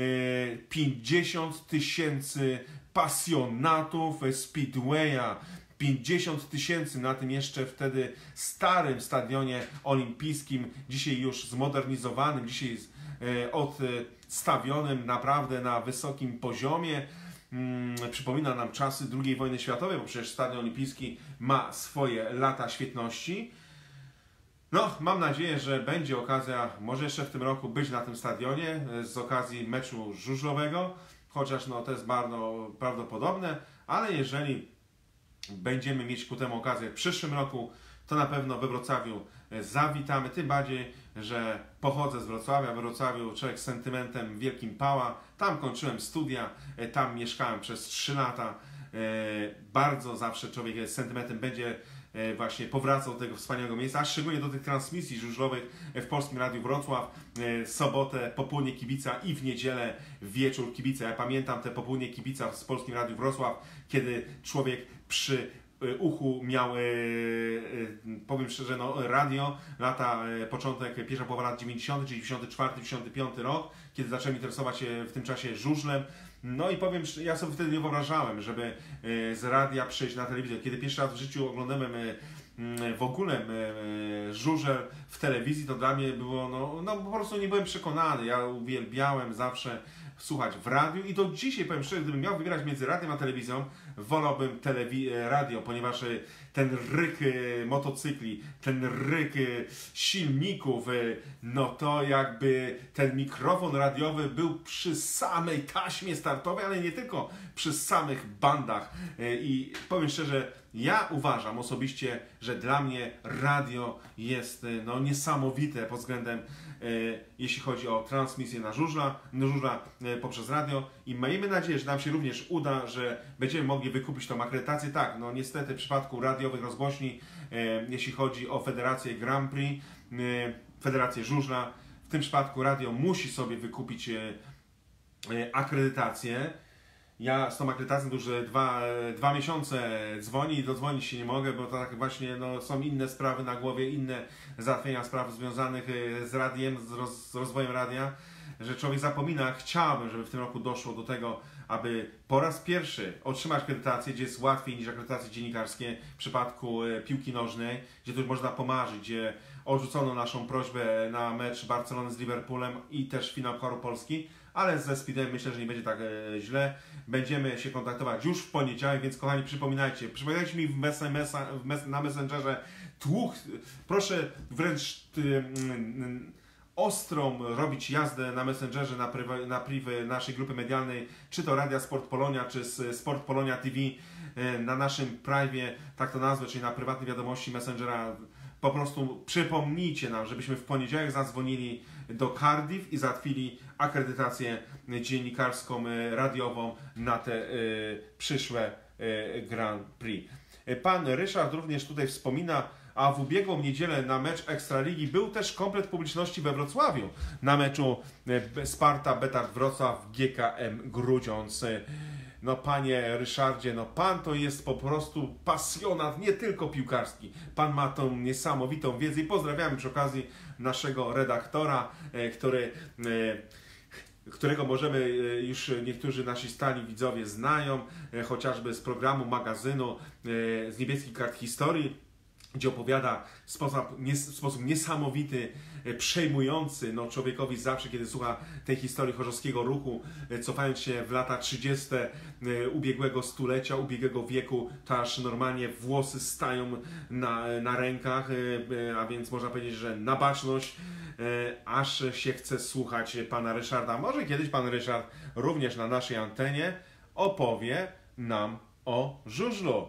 pięćdziesiąt tysięcy pasjonatów speedwaya, pięćdziesiąt tysięcy na tym jeszcze wtedy starym stadionie olimpijskim, dzisiaj już zmodernizowanym, dzisiaj odstawionym naprawdę na wysokim poziomie. Hmm, przypomina nam czasy drugiej wojny światowej, bo przecież stadion olimpijski ma swoje lata świetności. No, mam nadzieję, że będzie okazja, może jeszcze w tym roku, być na tym stadionie z okazji meczu żużlowego, chociaż no, to jest bardzo prawdopodobne, ale jeżeli będziemy mieć ku temu okazję w przyszłym roku, to na pewno we Wrocławiu zawitamy, tym bardziej, że pochodzę z Wrocławia, w Wrocławiu człowiek z sentymentem wielkim pała, tam kończyłem studia, tam mieszkałem przez trzy lata, bardzo zawsze człowiek z sentymentem będzie właśnie powracał do tego wspaniałego miejsca, a szczególnie do tych transmisji żużlowych w Polskim Radiu Wrocław, w sobotę popołudnie kibica i w niedzielę wieczór kibica. Ja pamiętam te popołudnie kibica w Polskim Radiu Wrocław, kiedy człowiek przy uchu miał, powiem szczerze, no, radio, lata, początek, pierwsza połowa lat dziewięćdziesiątych, czyli dziewięćdziesiąty czwarty dziewięćdziesiąty piąty rok, kiedy zacząłem interesować się w tym czasie żużlem. No i powiem, ja sobie wtedy nie wyobrażałem, żeby z radia przejść na telewizję. Kiedy pierwszy raz w życiu oglądałem w ogóle żużel w telewizji, to dla mnie było, no, no po prostu nie byłem przekonany. Ja uwielbiałem zawsze słuchać w radiu i do dzisiaj, powiem szczerze, gdybym miał wybierać między radiem a telewizją, wolałbym radio, ponieważ ten ryk motocykli, ten ryk silników, no to jakby ten mikrofon radiowy był przy samej taśmie startowej, ale nie tylko przy samych bandach. I powiem szczerze, ja uważam osobiście, że dla mnie radio jest no, niesamowite pod względem, e, jeśli chodzi o transmisję na żużla, na żużla e, poprzez radio i miejmy nadzieję, że nam się również uda, że będziemy mogli wykupić tą akredytację. Tak, no niestety w przypadku radiowych rozgłośni, e, jeśli chodzi o Federację Grand Prix, e, Federację Żużla, w tym przypadku radio musi sobie wykupić e, e, akredytację. Ja z tą akredytacją już dwa, dwa miesiące dzwoni i dodzwonić się nie mogę, bo to tak właśnie no, są inne sprawy na głowie, inne załatwienia spraw związanych z radiem, z, roz, z rozwojem radia, że człowiek zapomina. Chciałbym, żeby w tym roku doszło do tego, aby po raz pierwszy otrzymać akredytację, gdzie jest łatwiej niż akredytacje dziennikarskie w przypadku piłki nożnej, gdzie tu już można pomarzyć, gdzie odrzucono naszą prośbę na mecz Barcelony z Liverpoolem i też finał Pucharu Polski, ale ze Speedem myślę, że nie będzie tak e, źle. Będziemy się kontaktować już w poniedziałek, więc kochani, przypominajcie, przypominajcie mi w mes mesa, w mes na Messengerze tłuk, proszę wręcz ty, mm, ostrą robić jazdę na Messengerze, na, prywa, na privy naszej grupy medialnej, czy to Radia Sport Polonia, czy Sport Polonia T V, e, na naszym privie, tak to nazwę, czyli na prywatnej wiadomości Messengera. Po prostu przypomnijcie nam, żebyśmy w poniedziałek zadzwonili do Cardiff i załatwili akredytację dziennikarską, radiową na te y, przyszłe y, Grand Prix. Pan Ryszard również tutaj wspomina, a w ubiegłą niedzielę na mecz Ekstraligi był też komplet publiczności we Wrocławiu na meczu Sparta Betard Wrocław G K M Grudziądz. No panie Ryszardzie, no pan to jest po prostu pasjonat, nie tylko piłkarski. Pan ma tą niesamowitą wiedzę i pozdrawiamy przy okazji naszego redaktora, który, którego możemy już niektórzy nasi stali widzowie znają, chociażby z programu, magazynu z Niebieskich Kart Historii, gdzie opowiada w sposób, nie, w sposób niesamowity, przejmujący no, człowiekowi zawsze, kiedy słucha tej historii chorzowskiego ruchu, cofając się w lata trzydzieste ubiegłego stulecia, ubiegłego wieku, to aż normalnie włosy stają na, na rękach, a więc można powiedzieć, że na baczność, aż się chce słuchać pana Ryszarda. Może kiedyś pan Ryszard również na naszej antenie opowie nam o żużlu.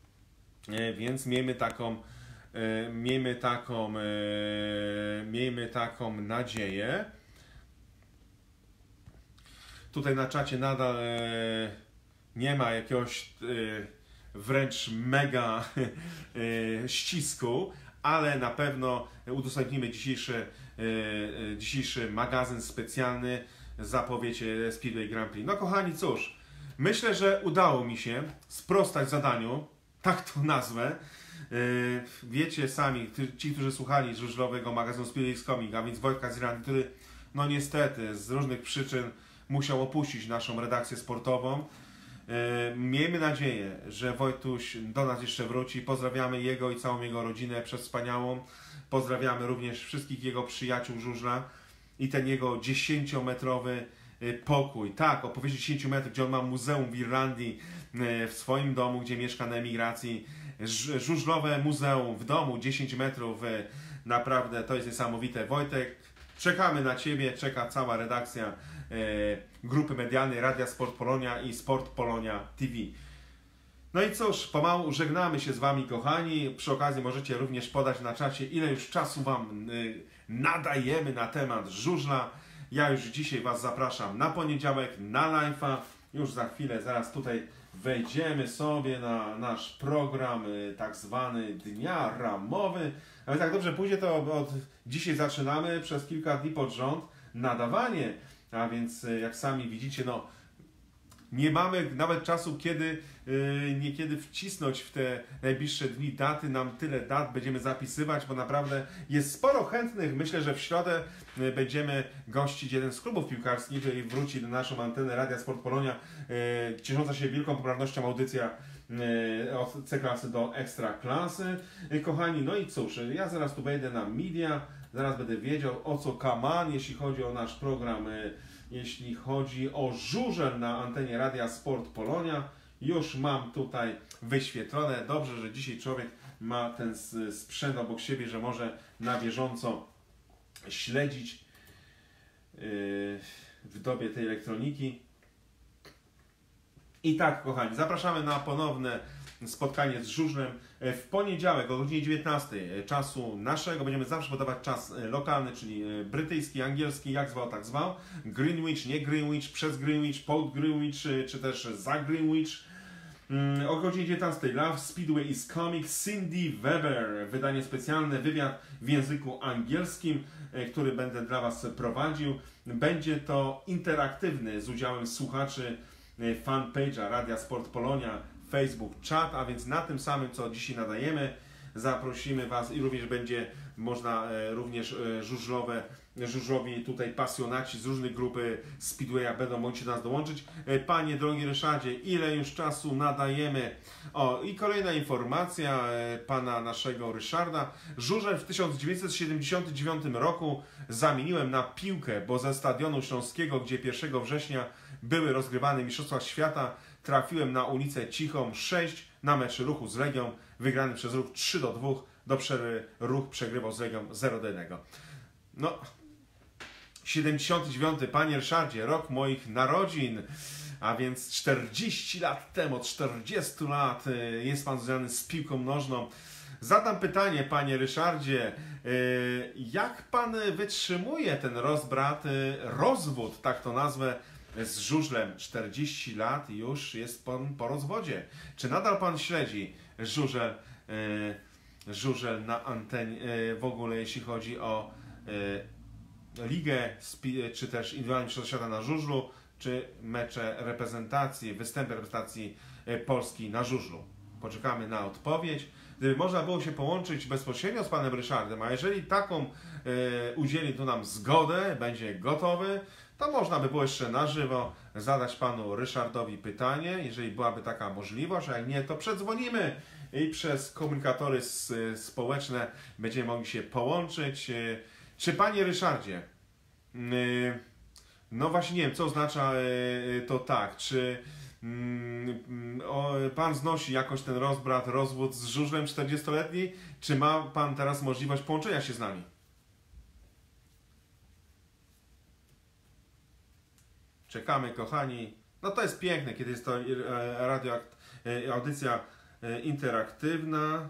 Więc miejmy taką, miejmy taką, miejmy taką nadzieję. Tutaj na czacie nadal nie ma jakiegoś wręcz mega ścisku, ale na pewno udostępnimy dzisiejszy, dzisiejszy magazyn specjalny, zapowiedź Speedway Grand Prix. No kochani, cóż, myślę, że udało mi się sprostać zadaniu, tak to nazwę. Wiecie sami, ci, którzy słuchali żużlowego magazynu Speedway Comic, a więc Wojtka z Irlandii, który no niestety z różnych przyczyn musiał opuścić naszą redakcję sportową. Miejmy nadzieję, że Wojtuś do nas jeszcze wróci. Pozdrawiamy jego i całą jego rodzinę przez wspaniałą. Pozdrawiamy również wszystkich jego przyjaciół żużla i ten jego dziesięciometrowy pokój. Tak, o powierzchni dziesięciu metrów, gdzie on ma muzeum w Irlandii, w swoim domu, gdzie mieszka na emigracji. Żużlowe muzeum w domu, dziesięć metrów. Naprawdę to jest niesamowite. Wojtek, czekamy na Ciebie, czeka cała redakcja e, grupy medialnej Radia Sport Polonia i Sport Polonia T V. No i cóż, pomału żegnamy się z Wami, kochani. Przy okazji możecie również podać na czacie, ile już czasu Wam y, nadajemy na temat żużla. Ja już dzisiaj Was zapraszam na poniedziałek, na live'a. Już za chwilę, zaraz tutaj wejdziemy sobie na nasz program y, tak zwany Dnia Ramowy. Ale tak dobrze pójdzie, to od dzisiaj zaczynamy przez kilka dni pod rząd nadawanie. A więc y, jak sami widzicie, no nie mamy nawet czasu, kiedy yy, niekiedy wcisnąć w te najbliższe dni daty. Nam tyle dat będziemy zapisywać, bo naprawdę jest sporo chętnych. Myślę, że w środę yy, będziemy gościć jeden z klubów piłkarskich, który wróci na naszą antenę Radia Sport Polonia. Yy, ciesząca się wielką popularnością audycja yy, od C-klasy do Ekstraklasy. Yy, kochani, no i cóż, ja zaraz tu wejdę na media, zaraz będę wiedział, o co kaman, jeśli chodzi o nasz program. Yy, Jeśli chodzi o żużel na antenie Radia Sport Polonia, już mam tutaj wyświetlone. Dobrze, że dzisiaj człowiek ma ten sprzęt obok siebie, że może na bieżąco śledzić w dobie tej elektroniki. I tak, kochani, zapraszamy na ponowne spotkanie z żużlem w poniedziałek o godzinie dziewiętnastej czasu naszego. Będziemy zawsze podawać czas lokalny, czyli brytyjski, angielski, jak zwał, tak zwał. Greenwich, nie Greenwich, przez Greenwich, pod Greenwich, czy też za Greenwich. O godzinie dziewiętnastej Love Speedway is Coming, Cindy Weber, wydanie specjalne, wywiad w języku angielskim, który będę dla Was prowadził. Będzie to interaktywny z udziałem słuchaczy fanpage'a Radia Sport Polonia, Facebook Chat, a więc na tym samym, co dzisiaj nadajemy, zaprosimy Was i również będzie można e, również e, żużlowe, żużlowi tutaj pasjonaci z różnych grupy Speedwaya będą mogli do nas dołączyć. E, Panie drogi Ryszardzie, ile już czasu nadajemy? O, i kolejna informacja e, Pana naszego Ryszarda. Żużel w tysiąc dziewięćset siedemdziesiątym dziewiątym roku zamieniłem na piłkę, bo ze Stadionu Śląskiego, gdzie pierwszego września były rozgrywane Mistrzostwa Świata, trafiłem na ulicę Cichą sześć na mecz Ruchu z Legią, wygrany przez Ruch trzy do dwóch. Do przerwy Ruch przegrywał z Legią zero do jednego. No, siedemdziesiąty dziewiąty, Panie Ryszardzie, rok moich narodzin, a więc czterdzieści lat temu, od czterdziestu lat jest Pan związany z piłką nożną. Zadam pytanie, Panie Ryszardzie, jak Pan wytrzymuje ten rozbrat, rozwód, tak to nazwę, z żużlem? czterdzieści lat już jest Pan po rozwodzie. Czy nadal Pan śledzi żużel, e, żużel na antenie, e, w ogóle jeśli chodzi o e, ligę, czy też indywidualny mistrzostwa świata na żużlu, czy mecze reprezentacji, występy reprezentacji Polski na żużlu? Poczekamy na odpowiedź. Gdyby można było się połączyć bezpośrednio z Panem Ryszardem, a jeżeli taką e, udzieli tu nam zgodę, będzie gotowy, to można by było jeszcze na żywo zadać Panu Ryszardowi pytanie, jeżeli byłaby taka możliwość, a jak nie, to przedzwonimy i przez komunikatory społeczne będziemy mogli się połączyć. Czy Panie Ryszardzie, no właśnie nie wiem, co oznacza to tak, czy Pan znosi jakoś ten rozbrat, rozwód z żużlem czterdziestoletni, czy ma Pan teraz możliwość połączenia się z nami? Czekamy, kochani. No to jest piękne, kiedy jest to radio, audycja interaktywna.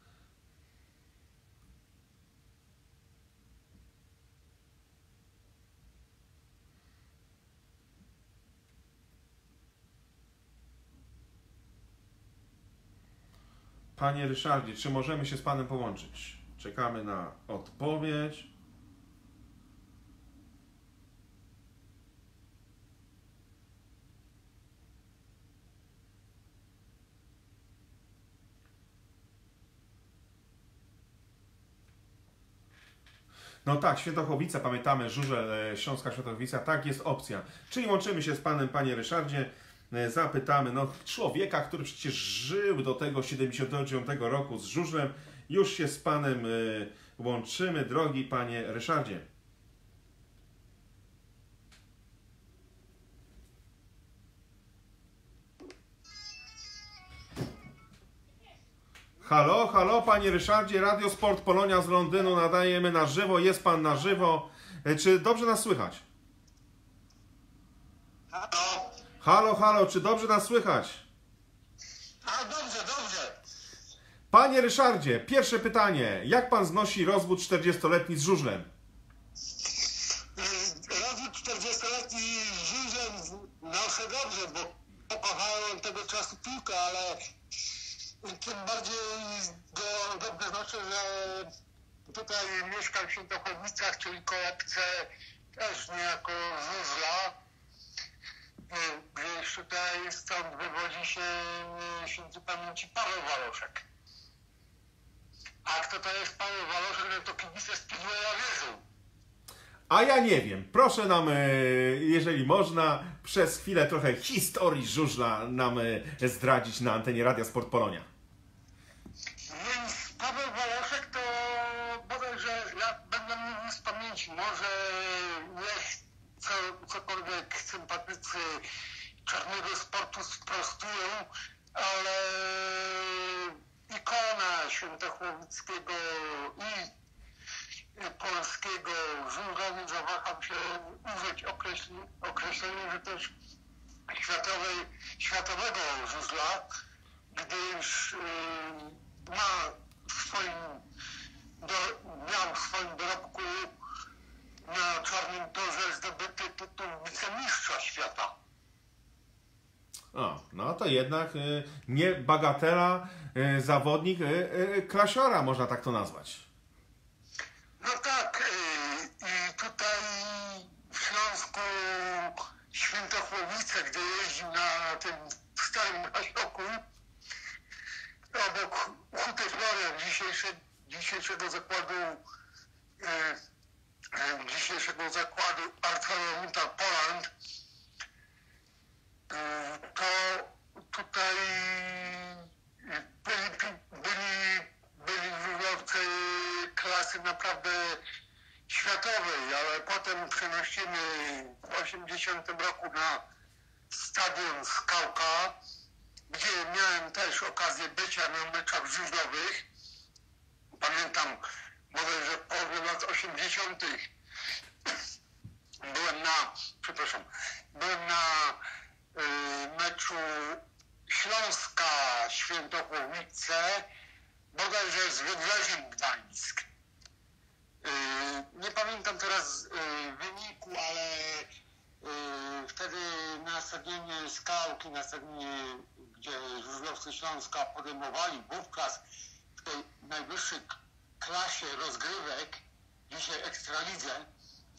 Panie Ryszardzie, czy możemy się z Panem połączyć? Czekamy na odpowiedź. No tak, Świętochowica, pamiętamy, żużel Śląska Świętochowica, tak, jest opcja. Czyli łączymy się z Panem, Panie Ryszardzie, zapytamy, no człowieka, który przecież żył do tego siedemdziesiątego dziewiątego roku z żużlem, już się z Panem łączymy, drogi Panie Ryszardzie. Halo, halo, Panie Ryszardzie, Radio Sport Polonia z Londynu, nadajemy na żywo, jest Pan na żywo. Czy dobrze nas słychać? Halo. Halo, halo, czy dobrze nas słychać? A dobrze, dobrze. Panie Ryszardzie, pierwsze pytanie. Jak pan znosi rozwód czterdziestoletni z żużlem? Rozwód czterdziestoletni z żużlem noszę dobrze, bo pokochałem tego czasu piłkę, ale tym bardziej go dobrze noszę, że tutaj mieszkam w Świętochowicach, czyli Kolebce, też niejako żużla, gdzieś tutaj stąd wywodzi się świętej pamięci Paweł Waloszek. A kto to jest Paweł Waloszek, no to kibice Speedwaya wiedzą. A ja nie wiem. Proszę nam, jeżeli można, przez chwilę trochę historii żużla nam zdradzić na antenie Radia Sport Polonia. Więc Paweł Waloszek to bodajże, ja będę mówił z pamięci, może jest co, cokolwiek sympatycy czarnego sportu sprostują, ale ikona świętochłowickiego i polskiego żużla, zawaham się użyć określenia, że też światowej, światowego żużla, gdyż yy, ma w swoim, do, miał w swoim dorobku na czarnym torze zdobyty tytuł wicemistrza świata. O, no to jednak y, nie bagatela, y, zawodnik y, y, klasiora, można tak to nazwać. No tak, i tutaj w Śląsku Świętochłowice, gdy jeździł na tym starym osiołku, obok Huty Florian, dzisiejsze, dzisiejszego zakładu e, dzisiejszego zakładu ArcelorMittal Poland, e, to tutaj byli, byli, byli żużlowcy klasy naprawdę światowej, ale potem przenosimy w osiemdziesiątym roku na stadion Skałka, gdzie miałem też okazję bycia na meczach żużlowych. Pamiętam, może że w połowie lat osiemdziesiątych byłem na, przepraszam, byłem na y, meczu Śląska Świętochłowice, bodajże z Wydleżem Gdańsk. Nie pamiętam teraz wyniku, ale wtedy na stadionie Skałki, na stadionie, gdzie żużlowcy Śląska podejmowali wówczas w tej najwyższej klasie rozgrywek, dzisiaj Ekstralidze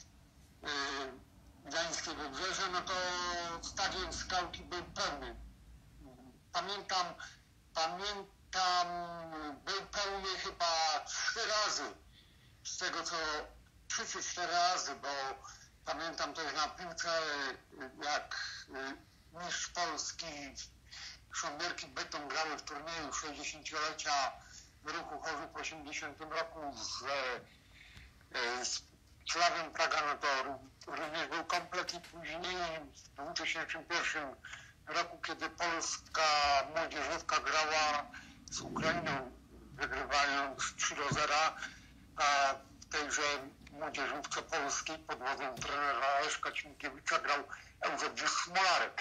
Gdańskie Wybrzeże, no to stadion Skałki był pełny. Pamiętam, pamiętam, był pełny chyba trzy razy. Z tego co trzy czy cztery razy, bo pamiętam też na piłce, jak mistrz Polski Szomberki Bytom grały w turnieju sześćdziesięciolecia ruchu Chorzów w osiemdziesiątym roku z, z Sławem Praga, no to również był komplet i później w dwa tysiące pierwszym roku, kiedy polska młodzieżówka grała z Ukrainą, wygrywając trzy do zera, a w tejże młodzieżówce polskiej pod wodzą trenera Leszka Cinkiewicza grał Eugeniusz Smolarek.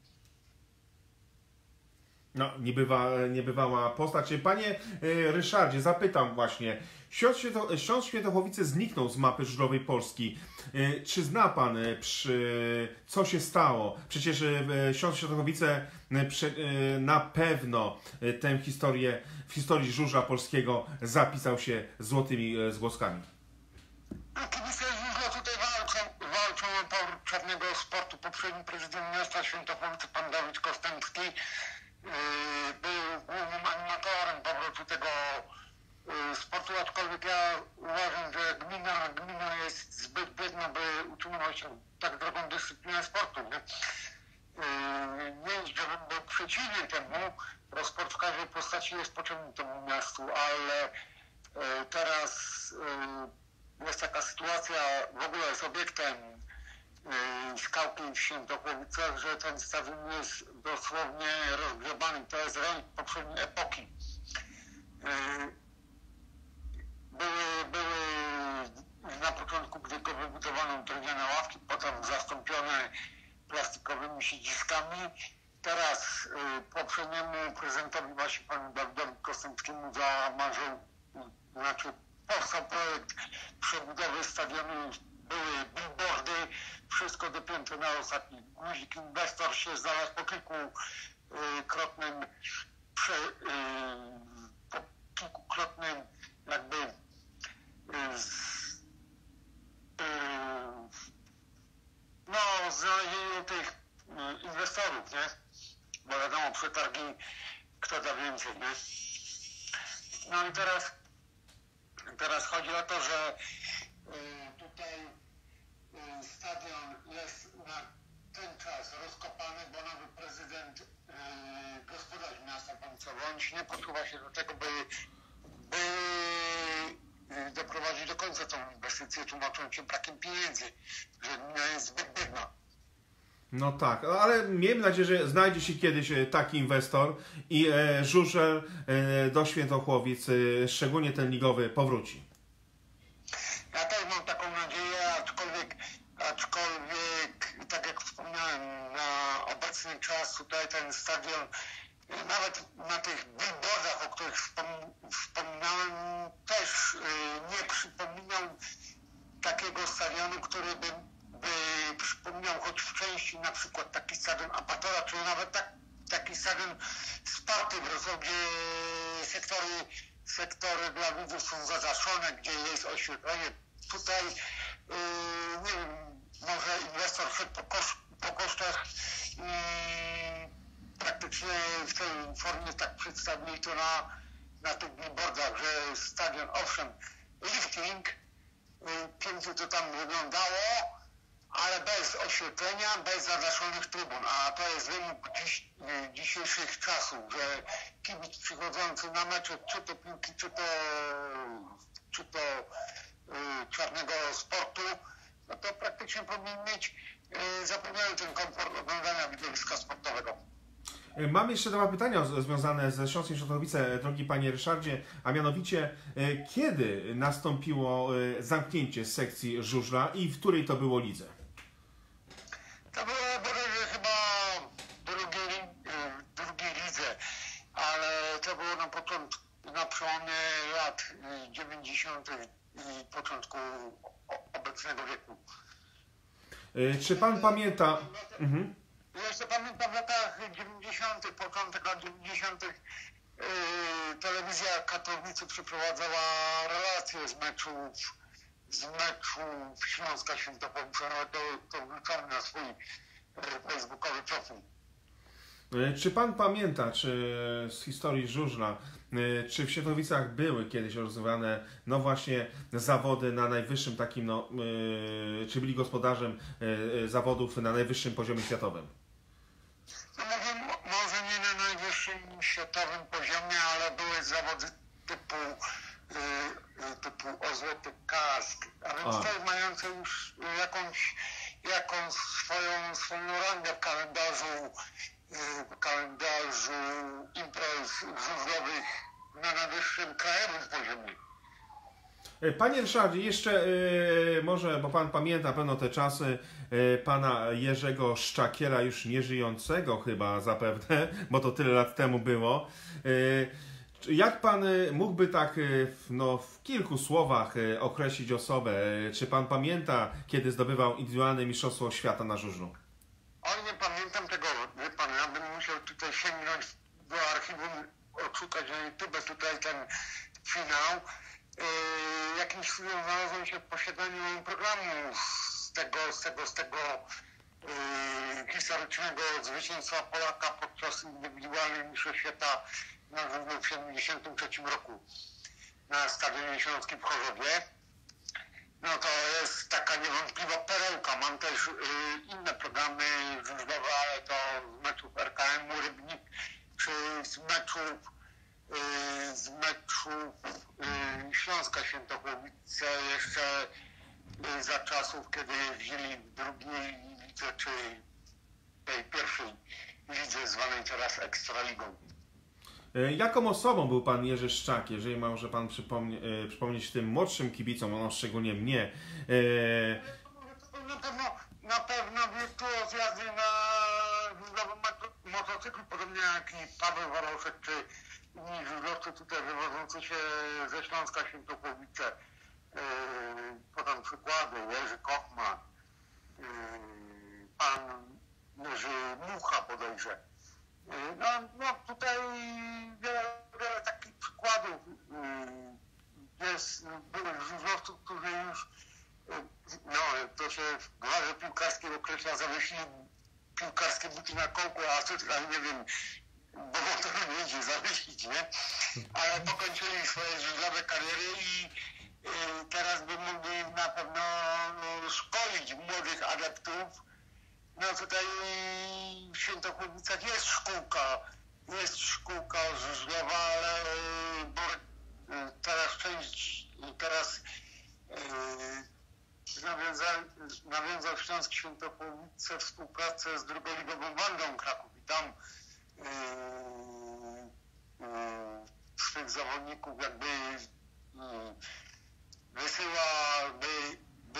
No, niebywa, niebywała postać. Panie Ryszardzie, zapytam właśnie. Śląsk Świętochowice zniknął z mapy żużlowej Polski. Czy zna pan, przy, co się stało? Przecież Śląsk Świętochowice na pewno tę historię w historii żużla polskiego zapisał się złotymi zgłoskami. Kibice żużla tutaj walczą, walczą o powrót czarnego sportu. Poprzedni prezydent miasta Świętochowice, pan Dawid Kostępski, był głównym animatorem powrotu tego sportu, aczkolwiek ja uważam, że gmina, gmina jest zbyt biedna, by utrzymywać się tak drogą dyscyplinę sportu. Nie, nie żebym był przeciwny temu, bo sport w każdej postaci jest potrzebny temu miastu, ale teraz jest taka sytuacja w ogóle z obiektem Skałki w Świętochłowicach, że ten stadion jest dosłownie rozgrzebany. To jest relikt poprzedniej epoki. Były, były na początku, gdy go wybudowano, drewniane ławki, potem zastąpione plastikowymi siedziskami teraz y, poprzedniemu prezydentowi właśnie panu Dawidowi Kostępskiemu zamarzył, znaczy powstał projekt przebudowy stadionu, były billboardy, wszystko dopięte na ostatni guzik. Inwestor się znalazł po kilkukrotnym, prze, y, po kilkukrotnym jakby y, z, y, no, znalezieniu tych y, inwestorów, nie? Bo wiadomo, przetargi, kto da więcej, nie? No i teraz, teraz chodzi o to, że y, tutaj y, stadion jest na ten czas rozkopany, bo nowy prezydent, y, gospodarz miasta pan Cowąć nie poczuwa się do tego, by, by y, doprowadzić do końca tą inwestycję, tłumacząc się brakiem pieniędzy, że gmina jest zbyt biedna. No tak, ale miejmy nadzieję, że znajdzie się kiedyś taki inwestor i e, żużel e, do Świętochłowic, e, szczególnie ten ligowy, powróci. Ja też mam taką nadzieję, aczkolwiek, aczkolwiek tak jak wspomniałem, na obecny czas tutaj ten stadion, nawet na tych billboardach, o których wspom wspominałem, też y, nie przypominał takiego stadionu, który by, by przypominał choć w części na przykład taki stadion Apatora, czy nawet tak, taki stadion Sparty Wrocław, gdzie sektory, sektory dla widzów są zaznaczone, gdzie jest oświetlenie. Tutaj yy, nie wiem, może inwestor szedł po, kosz, po kosztach i praktycznie w tej formie tak przedstawili to na, na tych billboardach, że stadion, owszem, lifting, yy, pięknie to tam wyglądało, ale bez oświetlenia, bez zaznaczonych trybun, a to jest wymóg dziś, yy, dzisiejszych czasów, że kibic przychodzący na mecze, czy to piłki, czy to, czy to yy, czarnego sportu, no to praktycznie powinien mieć, yy, zapewniają ten komfort oglądania widowiska sportowego. Mam jeszcze dwa pytania związane ze Śląskiem Świętochłowice, drogi panie Ryszardzie, a mianowicie kiedy nastąpiło zamknięcie sekcji żużla i w której to było lidze? To było bodajże chyba w drugiej, w drugiej lidze, ale to było na początku, na przełomie lat dziewięćdziesiątych i początku obecnego wieku. Czy pan pamięta... Mhm. Ja jeszcze pamiętam w latach dziewięćdziesiątych, początek lat dziewięćdziesiątych yy, telewizja Katowice przeprowadzała relacje z meczów, z meczów Śląska Świętochłowice, nawet to, to wrzucamy na swój yy, facebookowy profil. Czy pan pamięta, czy z historii żużla, czy w Świętochłowicach były kiedyś rozgrywane, no właśnie, zawody na najwyższym takim, no, yy, czy byli gospodarzem yy, zawodów na najwyższym poziomie światowym? No może, może nie na najwyższym światowym poziomie, ale były zawody typu, yy, typu o złoty kask, a więc a. też mające już jakąś, jakąś swoją, swoją rangę w kalendarzu, w kalendarzu imprez żużlowych na najwyższym krajowym poziomie. Panie Ryszardzie, jeszcze yy, może, bo pan pamięta pewno te czasy yy, pana Jerzego Szczakiela, już nieżyjącego chyba zapewne, bo to tyle lat temu było. Yy, jak pan mógłby tak yy, no, w kilku słowach yy, określić osobę? Yy, czy pan pamięta, kiedy zdobywał indywidualne mistrzostwo świata na żużlu? Oj, nie pamiętam tego, wie pan, ja bym musiał tutaj sięgnąć do archiwum, odszukać na YouTube tutaj ten finał. Yy, jakimś chwilą znalazłem się w posiadaniu programu z tego, z tego, z tego yy, historycznego zwycięstwa Polaka podczas indywidualnej mistrzostw świata na żużlu w tysiąc dziewięćset siedemdziesiątym trzecim roku na Stadionie Śląskim w Chorzowie. No to jest taka niewątpliwa perełka. Mam też y, inne programy żużlowe, ale to z meczów R K M-u Rybnik, czy z meczów, y, z meczów y, Śląska Świętochłowice jeszcze y, za czasów, kiedy jeździli w drugiej lidze, czy tej pierwszej lidze zwanej teraz Ekstraligą. Jaką osobą był pan Jerzy Szczak, jeżeli może pan przypomnie, e, przypomnieć tym młodszym kibicom, no szczególnie mnie? E... Na pewno, na pewno wirtuoz jazdy na żużlowym motocyklu. Śląska Świętochłowice, yy, podam przykłady, Jerzy Kochman, yy, pan Jerzy Mucha bodajże. Yy, no, no tutaj wiele, wiele takich przykładów yy, jest byłych żużlowców, którzy już no, to się w gwarze piłkarskiej określa zawiesili piłkarskie buty na kołku, a co ale nie wiem, bo to nie będzie zawiesić, nie? Ale pokończyli swoje żużlowe kariery i y, teraz by mogli na pewno no, szkolić młodych adeptów. No tutaj w Świętochłowicach jest szkółka, jest szkółka żużlowa, ale y, bo, y, teraz część, teraz y, Nawiązał, nawiązał Śląsk Świętochłowice współpracę z drugoligową Wandą Kraków i tam yy, yy, swych zawodników jakby yy, wysyła, by, by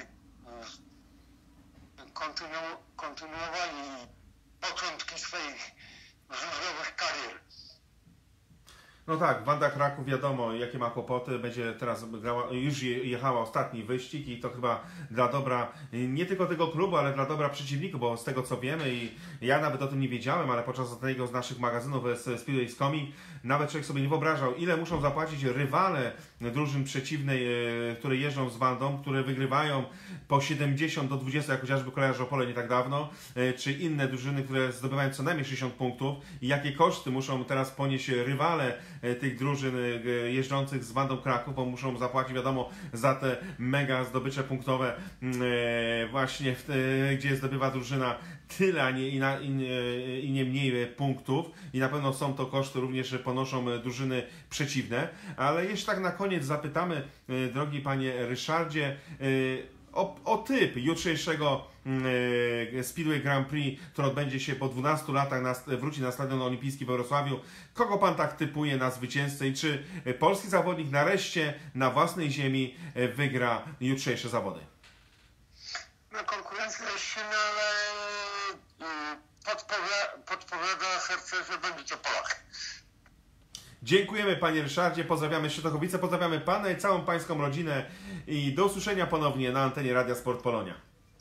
yy, kontynu, kontynuowali początki swoich żużlowych karier. No tak, Wanda Kraków wiadomo jakie ma kłopoty, będzie teraz grała, już jechała ostatni wyścig i to chyba dla dobra nie tylko tego klubu, ale dla dobra przeciwników, bo z tego co wiemy i ja nawet o tym nie wiedziałem, ale podczas jednego z naszych magazynów z Speedway z Komi nawet człowiek sobie nie wyobrażał, ile muszą zapłacić rywale drużyn przeciwnej, które jeżdżą z Wandą, które wygrywają po siedemdziesiąt do dwudziestu, jak chociażby Kolejarz Opole nie tak dawno, czy inne drużyny, które zdobywają co najmniej sześćdziesiąt punktów i jakie koszty muszą teraz ponieść rywale tych drużyn jeżdżących z Wandą Kraków, bo muszą zapłacić wiadomo za te mega zdobycze punktowe właśnie, w te, gdzie zdobywa drużyna tyle, a nie, i, na, i, i nie mniej punktów i na pewno są to koszty również ponoszą drużyny przeciwne, ale jeszcze tak na koniec zapytamy, drogi panie Ryszardzie, O, o typ jutrzejszego yy, Speedway Grand Prix, który odbędzie się po dwunastu latach, na, wróci na Stadion Olimpijski we Wrocławiu. Kogo pan tak typuje na zwycięzcę i czy polski zawodnik nareszcie na własnej ziemi wygra jutrzejsze zawody? No konkurencja jest silna, ale podpowiada, podpowiada serce, że będzie to Polak. Dziękujemy panie Ryszardzie, pozdrawiamy Świętochłowice, pozdrawiamy pana i całą pańską rodzinę i do usłyszenia ponownie na antenie Radia Sport Polonia.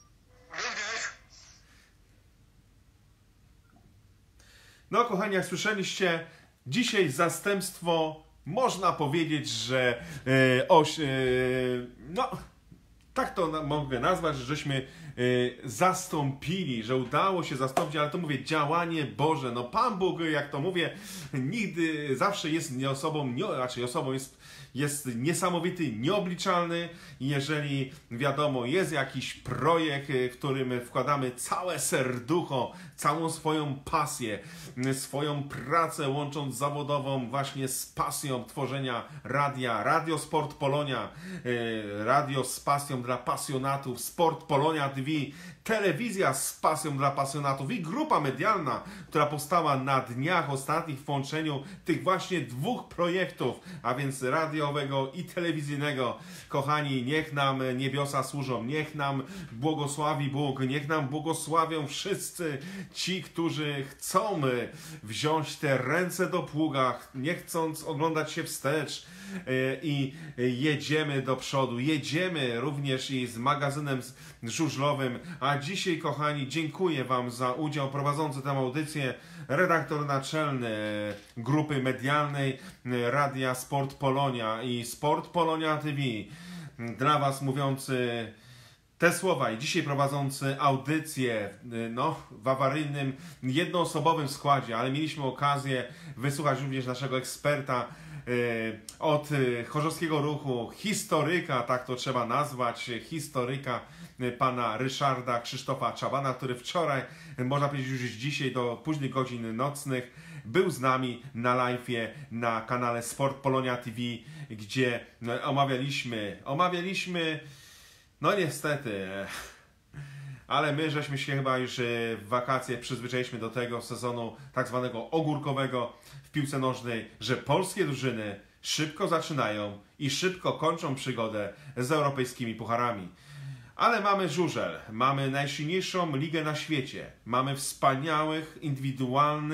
No kochani, jak słyszeliście, dzisiaj zastępstwo, można powiedzieć, że yy, oś, yy, no tak to na, mogę nazwać, że żeśmy yy, zastąpili, że udało się zastąpić, ale to mówię, działanie Boże. No Pan Bóg, jak to mówię, nigdy, zawsze jest nie osobą, nie, raczej osobą jest, jest niesamowity, nieobliczalny. Jeżeli wiadomo, jest jakiś projekt, w którym wkładamy całe serducho, całą swoją pasję, swoją pracę łącząc zawodową właśnie z pasją tworzenia radia, Radio Sport Polonia, radio z pasją dla pasjonatów, Sport Polonia T V, telewizja z pasją dla pasjonatów i grupa medialna, która powstała na dniach ostatnich w połączeniu tych właśnie dwóch projektów, a więc radiowego i telewizyjnego. Kochani, niech nam niebiosa służą, niech nam błogosławi Bóg, niech nam błogosławią wszyscy ci, którzy chcą wziąć te ręce do pługa, nie chcąc oglądać się wstecz i jedziemy do przodu, jedziemy również i z magazynem żużlowym, a dzisiaj kochani dziękuję wam za udział, prowadzący tę audycję redaktor naczelny grupy medialnej Radia Sport Polonia i Sport Polonia T V, dla was mówiący te słowa i dzisiaj prowadzący audycję no, w awaryjnym, jednoosobowym składzie, ale mieliśmy okazję wysłuchać również naszego eksperta yy, od chorzowskiego ruchu, historyka, tak to trzeba nazwać, historyka yy, pana Ryszarda Krzysztofa Czabana, który wczoraj, można powiedzieć już dzisiaj do późnych godzin nocnych, był z nami na live'ie na kanale Sport Polonia T V, gdzie no, omawialiśmy, omawialiśmy no niestety, ale my żeśmy się chyba już w wakacje przyzwyczailiśmy do tego sezonu tak zwanego ogórkowego w piłce nożnej, że polskie drużyny szybko zaczynają i szybko kończą przygodę z europejskimi pucharami. Ale mamy żużel, mamy najsilniejszą ligę na świecie, mamy wspaniałych, indywidualnych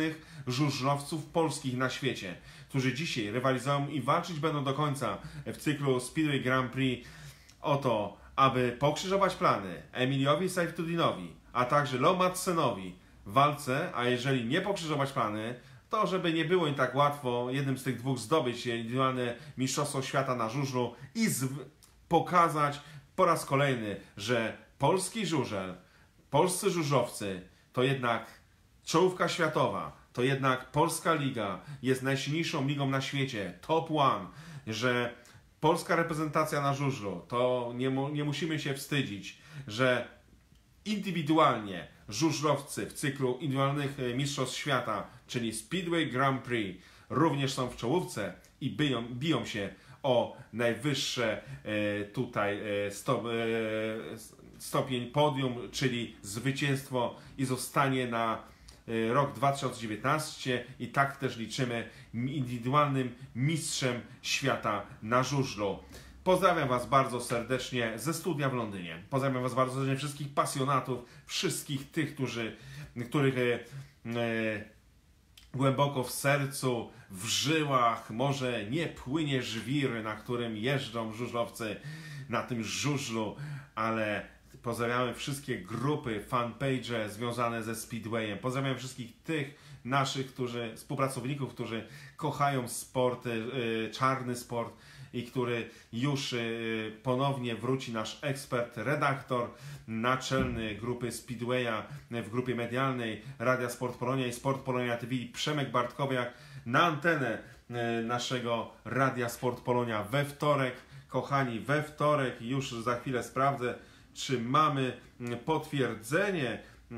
żużlowców polskich na świecie, którzy dzisiaj rywalizują i walczyć będą do końca w cyklu Speedway Grand Prix o to, aby pokrzyżować plany Emiliowi Saiftudinowi, a także Lo Madsenowi w walce, a jeżeli nie pokrzyżować plany, to żeby nie było im tak łatwo jednym z tych dwóch zdobyć indywidualne mistrzostwo świata na żużlu i pokazać po raz kolejny, że polski żużel, polscy żużlowcy to jednak czołówka światowa, to jednak polska liga jest najsilniejszą ligą na świecie, top one, że polska reprezentacja na żużlu, to nie, mu, nie musimy się wstydzić, że indywidualnie żużlowcy w cyklu indywidualnych mistrzostw świata, czyli Speedway Grand Prix, również są w czołówce i biją, biją się o najwyższe e, tutaj e, sto, e, stopień podium, czyli zwycięstwo i zostanie na e, rok dwa tysiące dziewiętnasty i tak też liczymy indywidualnym mistrzem świata na żużlu. Pozdrawiam Was bardzo serdecznie ze studia w Londynie. Pozdrawiam Was bardzo serdecznie wszystkich pasjonatów, wszystkich tych, którzy, których e, e, głęboko w sercu, w żyłach może nie płynie żwir, na którym jeżdżą żużlowcy na tym żużlu, ale pozdrawiamy wszystkie grupy, fanpage związane ze Speedwayem. Pozdrawiam wszystkich tych naszych którzy, współpracowników, którzy kochają sport, yy, czarny sport i który już yy, ponownie wróci nasz ekspert, redaktor naczelny grupy Speedwaya w grupie medialnej Radia Sport Polonia i Sport Polonia T V, Przemek Bartkowiak, na antenę yy, naszego Radia Sport Polonia we wtorek. Kochani, we wtorek już za chwilę sprawdzę, czy mamy potwierdzenie, yy,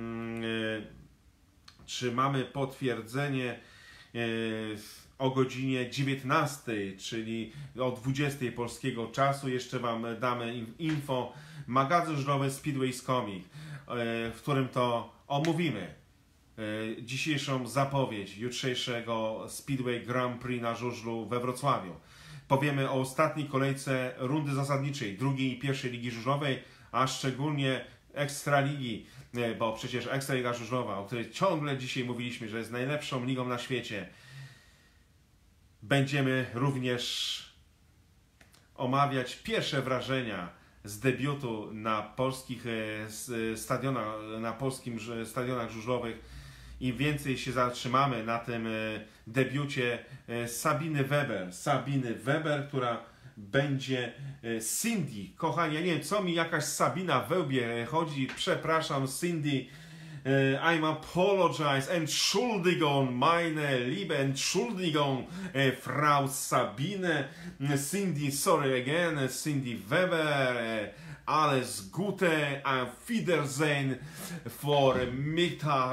czy mamy potwierdzenie yy, o godzinie dziewiętnastej, czyli o dwudziestej polskiego czasu. Jeszcze Wam damy info. Magazyn żużlowy Speedway is Coming, w którym to omówimy dzisiejszą zapowiedź jutrzejszego Speedway Grand Prix na żużlu we Wrocławiu. Powiemy o ostatniej kolejce rundy zasadniczej drugiej i pierwszej ligi żużlowej, a szczególnie Ekstraligi, bo przecież Ekstraliga żużlowa, o której ciągle dzisiaj mówiliśmy, że jest najlepszą ligą na świecie. Będziemy również omawiać pierwsze wrażenia z debiutu na polskich stadionach, na polskim stadionach żużlowych i więcej się zatrzymamy na tym debiucie Sabiny Weber. Sabiny Weber, która będzie Cindy. Kochani, ja nie wiem, co mi jakaś Sabina we łbie chodzi. Przepraszam, Cindy. I'm apologize. Entschuldigung, meine liebe Entschuldigung, Frau Sabine. Cindy, sorry again. Cindy Weber. Alles Gute. Auf Wiedersehen for Mittag.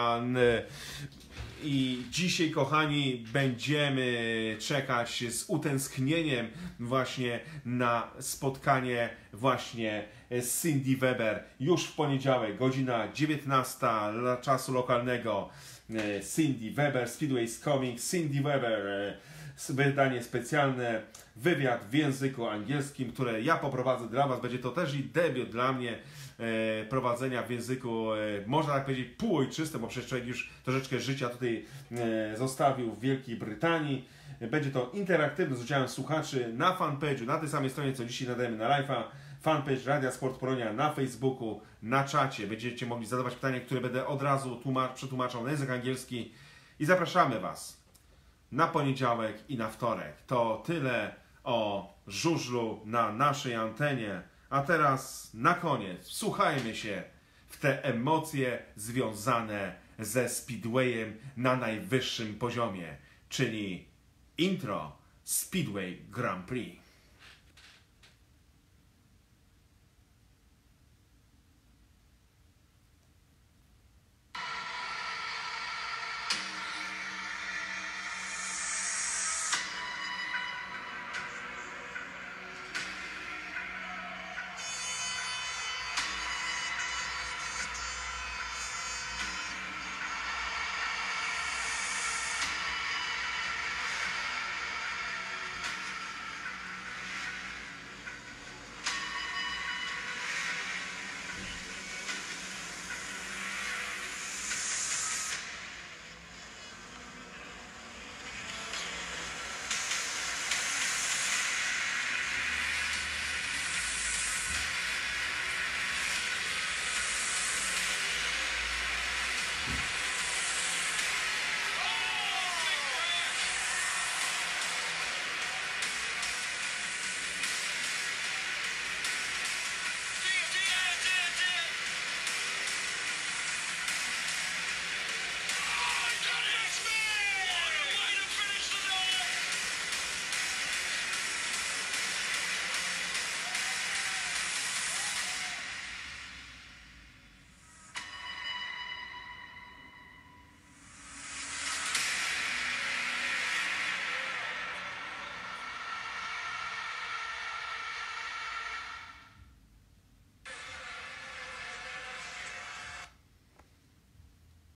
I dzisiaj, kochani, będziemy czekać z utęsknieniem właśnie na spotkanie właśnie z Cindy Weber. Już w poniedziałek, godzina dziewiętnasta dla czasu lokalnego. Cindy Weber, Speedway is Coming, Cindy Weber. Wydanie specjalne, wywiad w języku angielskim, które ja poprowadzę dla Was. Będzie to też i debiut dla mnie e, prowadzenia w języku, e, można tak powiedzieć, półojczystym, bo przecież człowiek już troszeczkę życia tutaj e, zostawił w Wielkiej Brytanii. Będzie to interaktywne z udziałem słuchaczy na fanpage'u, na tej samej stronie, co dzisiaj nadajemy na live'a. Fanpage Radia Sport Polonia na Facebooku, na czacie. Będziecie mogli zadawać pytania, które będę od razu tłumacz, przetłumaczał na język angielski. I zapraszamy Was na poniedziałek i na wtorek. To tyle o żużlu na naszej antenie. A teraz na koniec wsłuchajmy się w te emocje związane ze Speedwayem na najwyższym poziomie, czyli intro Speedway Grand Prix.